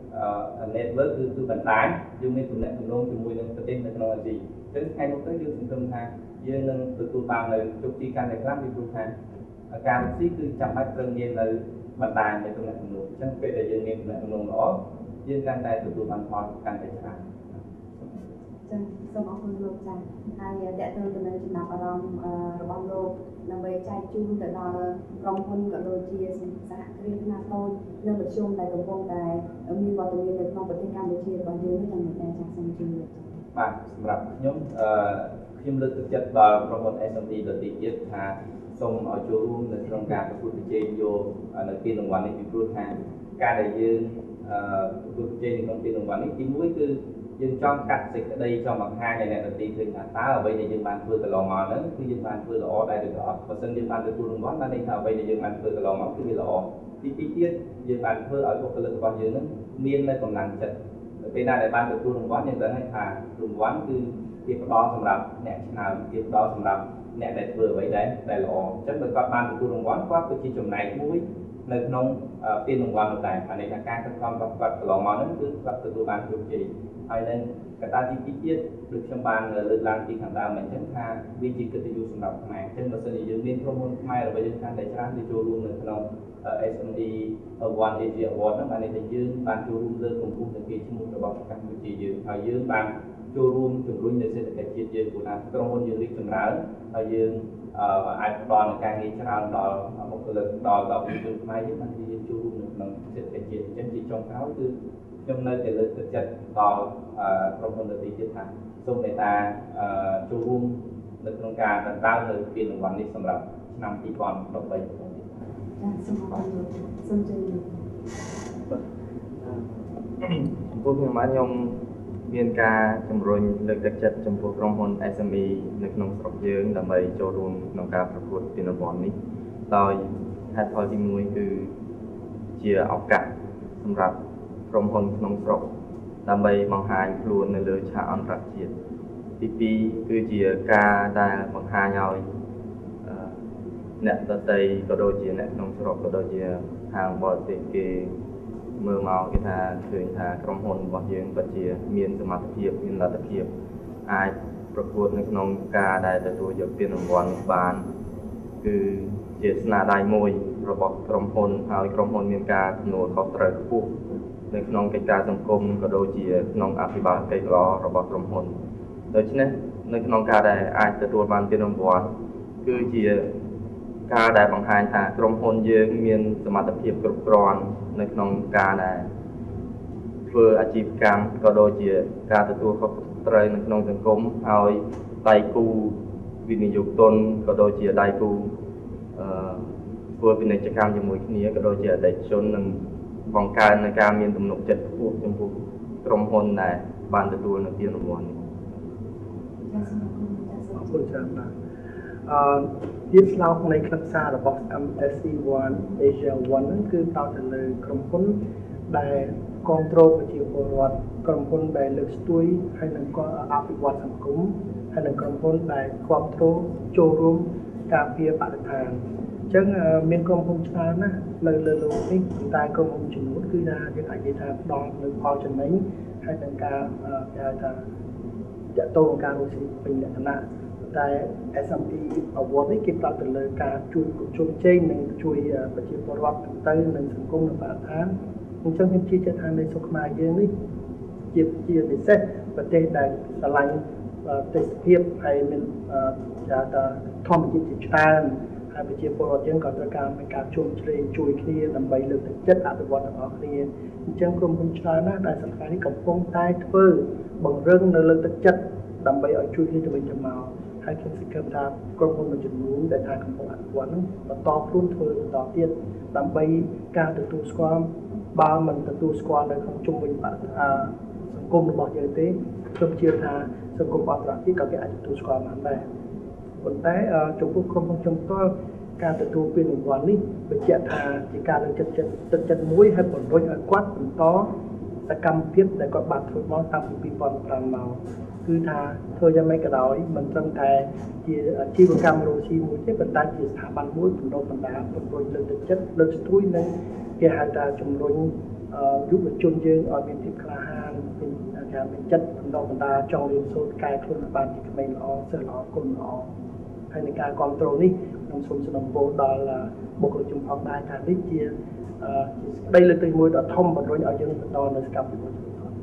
network គឺគឺបណ្ដាញយើងមានទំនាក់ទំនងជាមួយនឹងប្រទេសនៅក្នុងអាស៊ីអញ្ចឹងថ្ងៃមុខទៅយើងសង្ឃឹមថាយើងនឹងទទួលបាននៅជោគជ័យកាន់តែខ្លាំងពីព្រោះថាការស៊ីគឺចាំបាច់ត្រូវមាននៅបណ្ដាញនៃទំនាក់ទំនងអញ្ចឹងពេលដែលយើងមានទំនាក់ទំនងល្អយើងកាន់តែទទួលបានផលកាន់តែច្រើនចា៎សូមអរគុណលោកចា៎ហើយតើតើទៅនៅចំណាប់អារម្មណ៍របស់លោកដើម្បីចែកជូនទៅដល់ក្រុមហ៊ុនក៏ដូចជាសហគ្រាសខ្នាតតូចនិងមធ្យមដែលកំពុងតែមានវត្តមាននៅក្នុងប្រទេសកម្ពុជារបស់យើងនេះយ៉ាងម៉េចដែរចា៎សូមជម្រាបបាទសម្រាប់ខ្ញុំអឺខ្ញុំលើកទឹកចិត្តដល់ក្រុមហ៊ុន เอส เอ็ม อี ដទៃទៀតថាសូមឲ្យចូលរួមនៅក្នុងការប្រកួតប្រជែងយកនៅពានរង្វាន់នេះពីព្រោះថាការដែលយើងអឺប្រកួតប្រជែងក្នុងពានរង្វាន់នេះទីមួយគឺយើងចង់កាត់សេចក្តីចង់បង្ហាញឲ្យអ្នកដទៃឃើញថាតើអ្វីដែលយើងបានធ្វើកន្លងមកហ្នឹងគឺយើងបានធ្វើល្អដែរឬក៏អត់បើមិនយើងបានទទួលរង្វាន់បានន័យថាអ្វីដែលយើងបានធ្វើកន្លងមកគឺវាល្អទីពីរទៀតយើងបានធ្វើឲ្យបុគ្គលិករបស់យើងហ្នឹងមាននៅកម្លាំងចិត្តពេលណាដែលបានទទួលរង្វាន់យើងដឹងថារង្វាន់គឺវាផ្ដល់សម្រាប់អ្នកឆ្នើមវាផ្ដល់សម្រាប់អ្នកដែលធ្វើអ្វីដែរដែលល្អអញ្ចឹងបើគាត់បានទទួលរង្វាន់គាត់គឺជាចំណែកមួយនៅក្នុងពានរង្វាន់នោះដែរអានេះថាការខិតខំរបស់គាត់កន្លងមកហ្នឹងគឺគាត់ទទួលបានជោគជ័យហើយនឹងកត្តាទីពីរទៀតដូចខ្ញុំបានលើកឡើងពីខាងដើមអញ្ចឹងថាវាជាកិត្តិយសសម្រាប់ខ្មែរអញ្ចឹងបើសិនជាយើងមានក្រុមហ៊ុនខ្មែររបស់យើងកាន់តែច្រើនទៅចូលរួមនៅក្នុង เอส เอ็ม อี One Asia Award ហ្នឹងបានន័យថាយើងបានចូលរួមលើកកម្ពស់ទៅពីឈ្មោះរបស់កម្ពុជាយើងហើយយើងបានចូលរួមជំរុញនៅសេដ្ឋកិច្ចជាតិយើងព្រោះថាក្រុមហ៊ុនយើងរីកចម្រើនហើយយើងអាចផ្ដល់នូវការងារច្រើនដល់បុគ្គលិកដល់ដល់ប្រជាជនខ្មែរយើងបានយើងចូលរួមនៅក្នុងសេដ្ឋកិច្ចជាតិអញ្ចឹងជាចុងក្រោយគឺខ្ញុំនៅតែលើកទឹកចិត្តដល់ក្រុមហ៊ុនដទៃទៀតថាសូមមេត្តាចូលរួមនៅក្នុងការដណ្ដើមនៅពានរង្វាន់នេះសម្រាប់ឆ្នាំពីរពាន់ដប់បីចាសូមអរគុណសូមជម្រាបចំពោះខ្ញុំបានខ្ញុំមានការជំរុញលើកទឹកចិត្តចំពោះក្រុមហ៊ុន เอส เอ็ม อี នៅក្នុងស្រុកយើងដើម្បីចូលរួមក្នុងការប្រកួតពានរង្វាន់នេះដោយហេតុផលទីមួយគឺជាឱកាសសម្រាប់ក្រុមហ៊ុនក្នុងស្រុកដើម្បីបង្ហាញខ្លួននៅលើឆាកអន្តរជាតិទីពីរគឺជាការដែលបង្ហាញឲ្យអ្នកដទៃក៏ដូចជាអ្នកក្នុងស្រុកក៏ដូចជាខាងបរទេសគេមើលមកគេថាឃើញថាក្រុមហ៊ុនរបស់យើងពិតជាមានសមត្ថភាពមានលទ្ធភាពអាចប្រកួតនៅក្នុងការដែលទទួលយកពានរង្វាន់នេះបានគឺជាស្នាដៃមួយរបស់ក្រុមហ៊ុនហើយក្រុមហ៊ុនមានការទំនួលខុសត្រូវខ្ពស់នៅក្នុងកិច្ចការសង្គមក៏ដូចជាក្នុងអភិបាលកិច្ចល្អរបស់ក្រុមហ៊ុនដូច្នេះនៅក្នុងការដែលអាចទទួលបានពានរង្វាន់គឺជាការដែលបង្ហាញថាក្រុមហ៊ុនយើងមានសមត្ថភាពគ្រប់គ្រាន់នៅក្នុងការដែលធ្វើអាជីវកម្មក៏ដូចជាការទទួលខុសត្រូវនៅក្នុងសង្គមហើយដៃគូវិនិយោគទុនក៏ដូចជាដៃគូអឺធ្វើពាណិជ្ជកម្មជាមួយគ្នាក៏ដូចជាអតិថិជននឹងបង្កើននៅការមានទំនុកចិត្តខ្ពស់ចំពោះក្រុមហ៊ុនដែលបានទទួលនៅពានរង្វាន់នេះអរគុណច្រើនបាទអឺជាស្លោកនៃខ្លឹមសាររបស់ em ét xê one Asia one ហ្នឹងគឺតទៅលើក្រុមហ៊ុនដែលគ្រប់គ្រងប្រជាពលរដ្ឋក្រុមហ៊ុនដែលលើកស្ទួយហើយនឹងអភិវឌ្ឍសង្គមហើយនឹងក្រុមហ៊ុនដែលគ្រប់គ្រងចូលរួមការពារបរិស្ថានអញ្ចឹងមានក្រុមហ៊ុនច្រើនណាស់នៅលើโลกនេះតែក្រុមហ៊ុនចំនួនគឺថាយើងអាចនិយាយថាផ្ដល់នូវផលចំណេញហើយនឹងការគេហៅថាតកតងការរកស៊ីពេញលក្ខណៈតែ เอส เอ็ม อี Award នេះគេផ្ដោតទៅលើការជួយជោគជ័យនិងជួយប្រជាពលរដ្ឋទៅនឹងសង្គមនិងបរិស្ថានអញ្ចឹងខ្ញុំជឿជាក់ថានៅស្រុកខ្មែរយើងនេះជាជាពិសេសប្រទេសដែលឆ្លាញ់ទេសភាពហើយមានជាថាធម្មជាតិជាច្រើនហើយប្រជាពលរដ្ឋយើងក៏ត្រូវការមានការជួយជ្រែងជួយគ្នាដើម្បីលើកទឹកចិត្តអភិវឌ្ឍទាំងអស់គ្នាអញ្ចឹងក្រុមហ៊ុនច្រើនណាស់ដែលសប្តាហ៍នេះកំពុងតែធ្វើបង្រឹងនៅលើកទឹកចិត្តដើម្បីឲ្យជួយគ្នាទៅវិញទៅមកហើយខ្ញុំសង្ឃឹមថាក្រុមហ៊ុនមួយចំនួនដែលថាកំពុងអភិវឌ្ឍហ្នឹងបន្តខ្លួនធ្វើបន្តទៀតដើម្បីការទទួលស្គាល់បើមិនទទួលស្គាល់នៅក្នុងជុំវិញបរិស្ថានសង្គមរបស់យើងទេខ្ញុំជឿថាសង្គមអន្តរជាតិក៏គេអាចទទួលស្គាល់បានដែរប៉ុន្តែចំពោះក្រុមហ៊ុនខ្ញុំផ្ទាល់ការទទួលពានរង្វាន់នេះបញ្ជាក់ថាជាការលើកទឹកចិត្តទឹកចិត្តមួយហើយបំរុញឲ្យគាត់បន្តសកម្មភាពដែលគាត់បានធ្វើមកតាំងពីពីរពាន់ប្រាំមកគឺថាធ្វើយ៉ាងម៉េចក៏ដោយមិនត្រឹមតែជាអាជីវកម្មរកស៊ីមួយទេប៉ុន្តែជាស្ថាប័នមួយបណ្ដុះបណ្ដាលបំរុញលើកទឹកចិត្តលើកស្ទួយនិងគេហៅថាជំរុញយុវជនយើងឲ្យមានភាពក្លាហានមានការមានចិត្តបណ្ដុះបណ្ដាលចង់រៀនសូត្រកែខ្លួនឲ្យបានជាក្មេងល្អសិស្សល្អគុណល្អហើយในការគ្រប់គ្រងនេះខ្ញុំសូមសំណូមពរដល់បុគ្គលិកជំផងដែរថានេះជាស្ដីលើកទឹកមួយដ៏ធំបំរុញឲ្យយើងបន្តនៅសកម្មភាពនេះ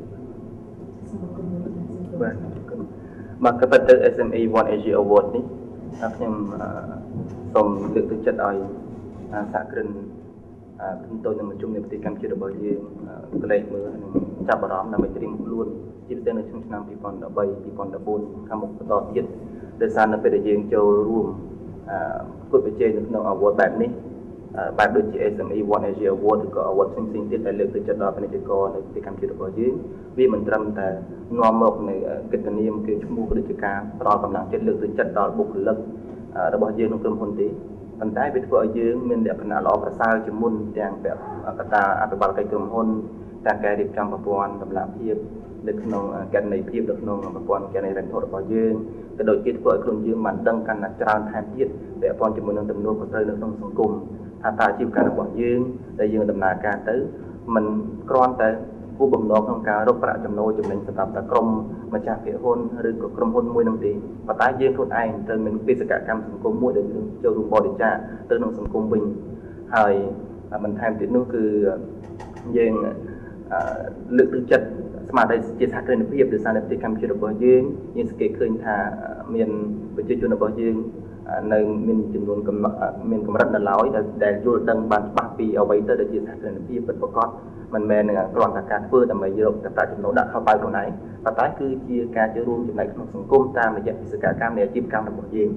បាទមកក៏ទៅ เอส เอ็ม อี one Asia Award នេះខ្ញុំសូមលើកទឹកចិត្តឲ្យសហគ្រិនខ្ញុំទៅនឹងប្រជុំនៃប្រទេសកម្ពុជារបស់យើងកលែងមើលនិងចាប់អារម្មណ៍ដើម្បីត្រៀមខ្លួនជាពិសេសនៅក្នុងឆ្នាំពីរពាន់ដប់បីពីរពាន់ដប់បួនខាងមុខបន្តទៀតដោយសារនៅពេលដែលយើងចូលរួមប្រកួតប្រជែងនៅក្នុង Award បែបនេះបែបដូចជា เอส เอ็ม อี one Asia Award ឬក៏ Award ផ្សេងៗទៀតដែលលើកទឹកចិត្តដល់ពាណិជ្ជករនៅប្រទេសកម្ពុជារបស់យើងវាមិនត្រឹមតែនាំមកនៅកិត្តិនាមគឺឈ្មោះដូចជាការផ្ដល់កម្លាំងចិត្តលើកទឹកចិត្តដល់បុគ្គលិករបស់យើងក្នុងក្រុមហ៊ុនទេប៉ុន្តែវាធ្វើឲ្យយើងមានលក្ខណៈល្អប្រសើរជាងមុនទាំងកត្តាអភិបាលកិច្ចក្រុមហ៊ុនទាំងការរៀបចំប្រព័ន្ធតម្លាភាពនៅក្នុងកណន័យភាពនៅក្នុងប្រព័ន្ធកណន័យរ៉ែនធនរបស់យើងក៏ដូចជាធ្វើឲ្យខ្លួនយើងបានដឹងកាន់តែច្រើនថែមទៀតពាក់ព័ន្ធជាមួយនឹងទំនួលខុសត្រូវនៅក្នុងសង្គមថាតើអាជីវកម្មរបស់យើងដែលយើងដំណើរការទៅមិនគ្រាន់តែគោលបំណងក្នុងការរកប្រាក់ចំណូលចំណេញសម្រាប់តែក្រុមម្ចាស់ភាគហ៊ុនឬក៏ក្រុមហ៊ុនមួយនោះទេប៉ុន្តែយើងខ្លួនឯងត្រូវមានបេសកកម្មសង្គមមួយដែលយើងចូលរួមបរិច្ចាគទៅក្នុងសង្គមវិញហើយបន្ថែមទៀតនោះគឺយើងលើកទឹកចិត្តស្មារតីជាសហគ្រិនភាពដោយសារនៅប្រទេសកម្ពុជារបស់យើងយើងសង្កេតឃើញថាមានប្រជាជនរបស់យើងនៅមានចំនួនមានកម្រិតនៅឡើយដែលយល់ដឹងបានច្បាស់ពីអ្វីទៅដែលជាសហគ្រិនភាពពិតប្រាកដមិនមែននឹងគ្រាន់តែការធ្វើដើម្បីយកតែប្រាក់ចំណូលដាក់เข้าបាយខ្លួនឯងប៉ុន្តែគឺជាការចូលរួមចំណែកក្នុងសង្គមតាមរយៈវិសកម្មនៃអាជីវកម្មរបស់យើង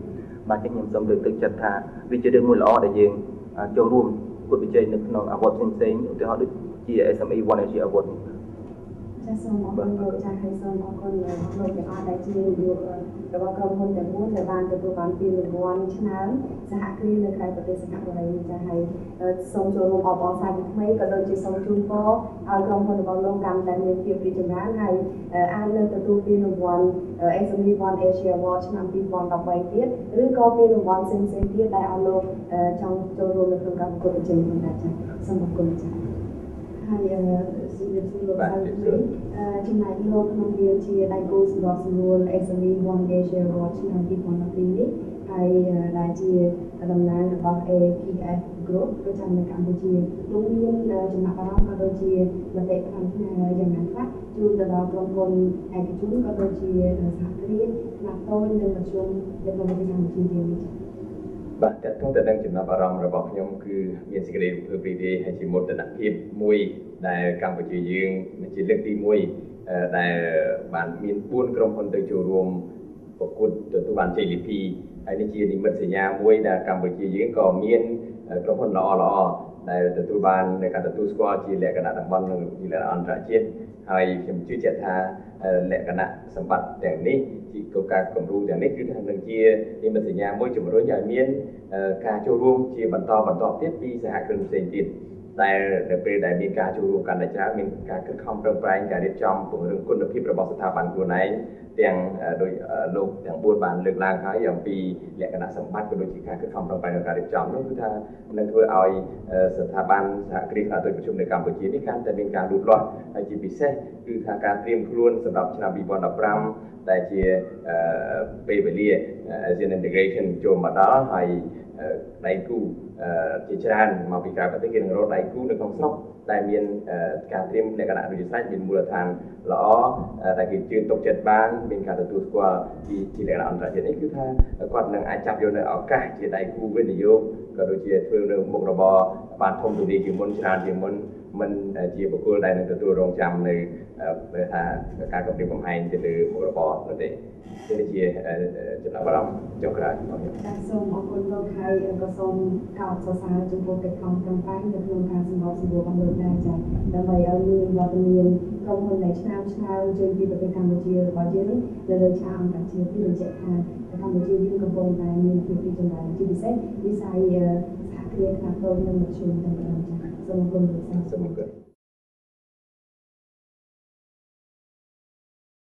បាទខ្ញុំសូមលើកទឹកចិត្តថាវាជារឿងមួយល្អដែលយើងចូលរួមគូតវិជ័យនៅក្នុង award ផ្សេងៗឧទាហរណ៍ដូចជា S M E One Asia Award នេះចាសូមអរគុណលោកចាហើយសូមអរគុណលោកទាំងអស់ដែលជានាយករបស់ក្រុមហ៊ុនទាំងមូលដែលបានទទួលបានពានរង្វាន់ឆ្នាំសហគ្រាសនៅក្រៅប្រទេសសិង្ហបុរីចាហើយសូមចូលរួមអបអរសាទរថ្មីក៏ដូចជាសូមជូនពរឲ្យក្រុមហ៊ុនរបស់លោកកាន់តែមានភាពរីកចម្រើនហើយអាចនឹងទទួលពានរង្វាន់ S M E One Asia Award ឆ្នាំពីរពាន់ដប់បីទៀតឬក៏ពានរង្វាន់ផ្សេងៗទៀតដែលឲ្យលោកចង់ចូលរួមនៅក្នុងការប្រកួតប្រជែងផងដែរចាសូមអរគុណចាហើយសូមជម្រាបសួរលោកហើយចំណាយលោកក្នុងនាមជាដៃគូសម្របសម្រួល S M E One Asia Award ឆ្នាំពីរពាន់ដប់ពីរនេះហើយដែលជាតំណាងរបស់ A P F Group ប្រចាំនៅកម្ពុជាលោកមានចំណាប់អារម្មណ៍ក៏ដូចជាមតិផ្នែកយ៉ាងណាខ្លះជូនទៅដល់ក្រុមហ៊ុនឯកជនក៏ដូចជាសហគ្រាសខ្នាតតូចនិងមធ្យមនៅក្នុងប្រទេសកម្ពុជាយើងនេះបាទតើតើតើនឹងចំណាប់អារម្មណ៍របស់ខ្ញុំគឺមានសេចក្តីរំភើបរីករាយហើយជាមោទនភាពមួយដែលកម្ពុជាយើងជាលើកទីមួយដែលបានមានបួនក្រុមហ៊ុនទៅចូលរួមប្រកួតទទួលបានជ័យលាភីហើយនេះជានិមិត្តសញ្ញាមួយដែលកម្ពុជាយើងក៏មានក្រុមហ៊ុនល្អល្អដែលទទួលបានในការទទួលស្គាល់ជាលក្ខណៈតំបន់និងជាលក្ខណៈអន្តរជាតិហើយខ្ញុំជឿជាក់ថាលក្ខណៈសម្បត្តិទាំងនេះជាកលការគំរូទាំងនេះគឺថានឹងជានិមិត្តសញ្ញាមួយជំរុញឲ្យមានការចូលរួមជាបន្តបន្តទៀតពីសហគ្រិនផ្សេងទៀតតែនៅពេលដែលមានការចូលរួមកាន់តែច្រើនមានការខិតខំប្រឹងប្រែងការរៀបចំពង្រឹងគុណភាពរបស់ស្ថាប័នខ្លួនឯងទាំងដោយលោកទាំងបួនបានលើកឡើងហើយអំពីលក្ខណៈសម្បត្តិក៏ដូចជាការខិតខំប្រឹងប្រែងក្នុងការរៀបចំនោះគឺថានឹងធ្វើឲ្យស្ថាប័នសហគ្រាសខ្នាតតូចមធ្យមនៅកម្ពុជានេះកាន់តែមានការលូតលាស់ហើយជាពិសេសគឺថាការត្រៀមខ្លួនសម្រាប់ឆ្នាំពីរពាន់ដប់ប្រាំដែលជាពេលវេលា Asian Integration ចូលមកដល់ហើយដៃគូជាច្រើនមកពីក្រៅប្រទេសគេនឹងរកដៃគូនៅក្នុងស្រុកដែលមានការត្រៀមលក្ខណៈដូចជាស្រេចមានមូលដ្ឋានល្អដែលគេជឿទុកចិត្តបានមានការទទួលស្គាល់ពីជាលក្ខណៈអន្តរជាតិនេះគឺថាគាត់នឹងអាចចាប់យកនៅឱកាសជាដៃគូវិនិយោគក៏ដូចជាធ្វើនៅមុខរបរបានធំទូលាយជាងមុនច្រើនជាងមុនមិនជាបុគ្គលដែលនឹងទទួលរងចាំនៅថាការគម្រាមកំហែងទៅលើមុខរបរនោះទេនេះជាចំណាប់អារម្មណ៍ចុងក្រោយរបស់ខ្ញុំចាសសូមអរគុណលោកហើយក៏សូមកោតសរសើរចំពោះកិច្ចខំប្រឹងប្រែងនៅក្នុងការសម្របសម្រួលរបស់លោកដែរចា៎ដើម្បីឲ្យមានវត្តមានក្រុមហ៊ុនដែលឆ្នើមឆ្នើមជួយពីប្រទេសកម្ពុជារបស់យើងនៅលើឆាកអន្តរជាតិគឺបញ្ជាក់ថាកម្ពុជាយើងកំពុងតែមានភាពរីកចម្រើនជាពិសេសវិស័យសហគ្រាសខ្នាតតូចនិងមធ្យមទាំងម្ដងចា៎សូមអរគុណលោកសូមអរគុណ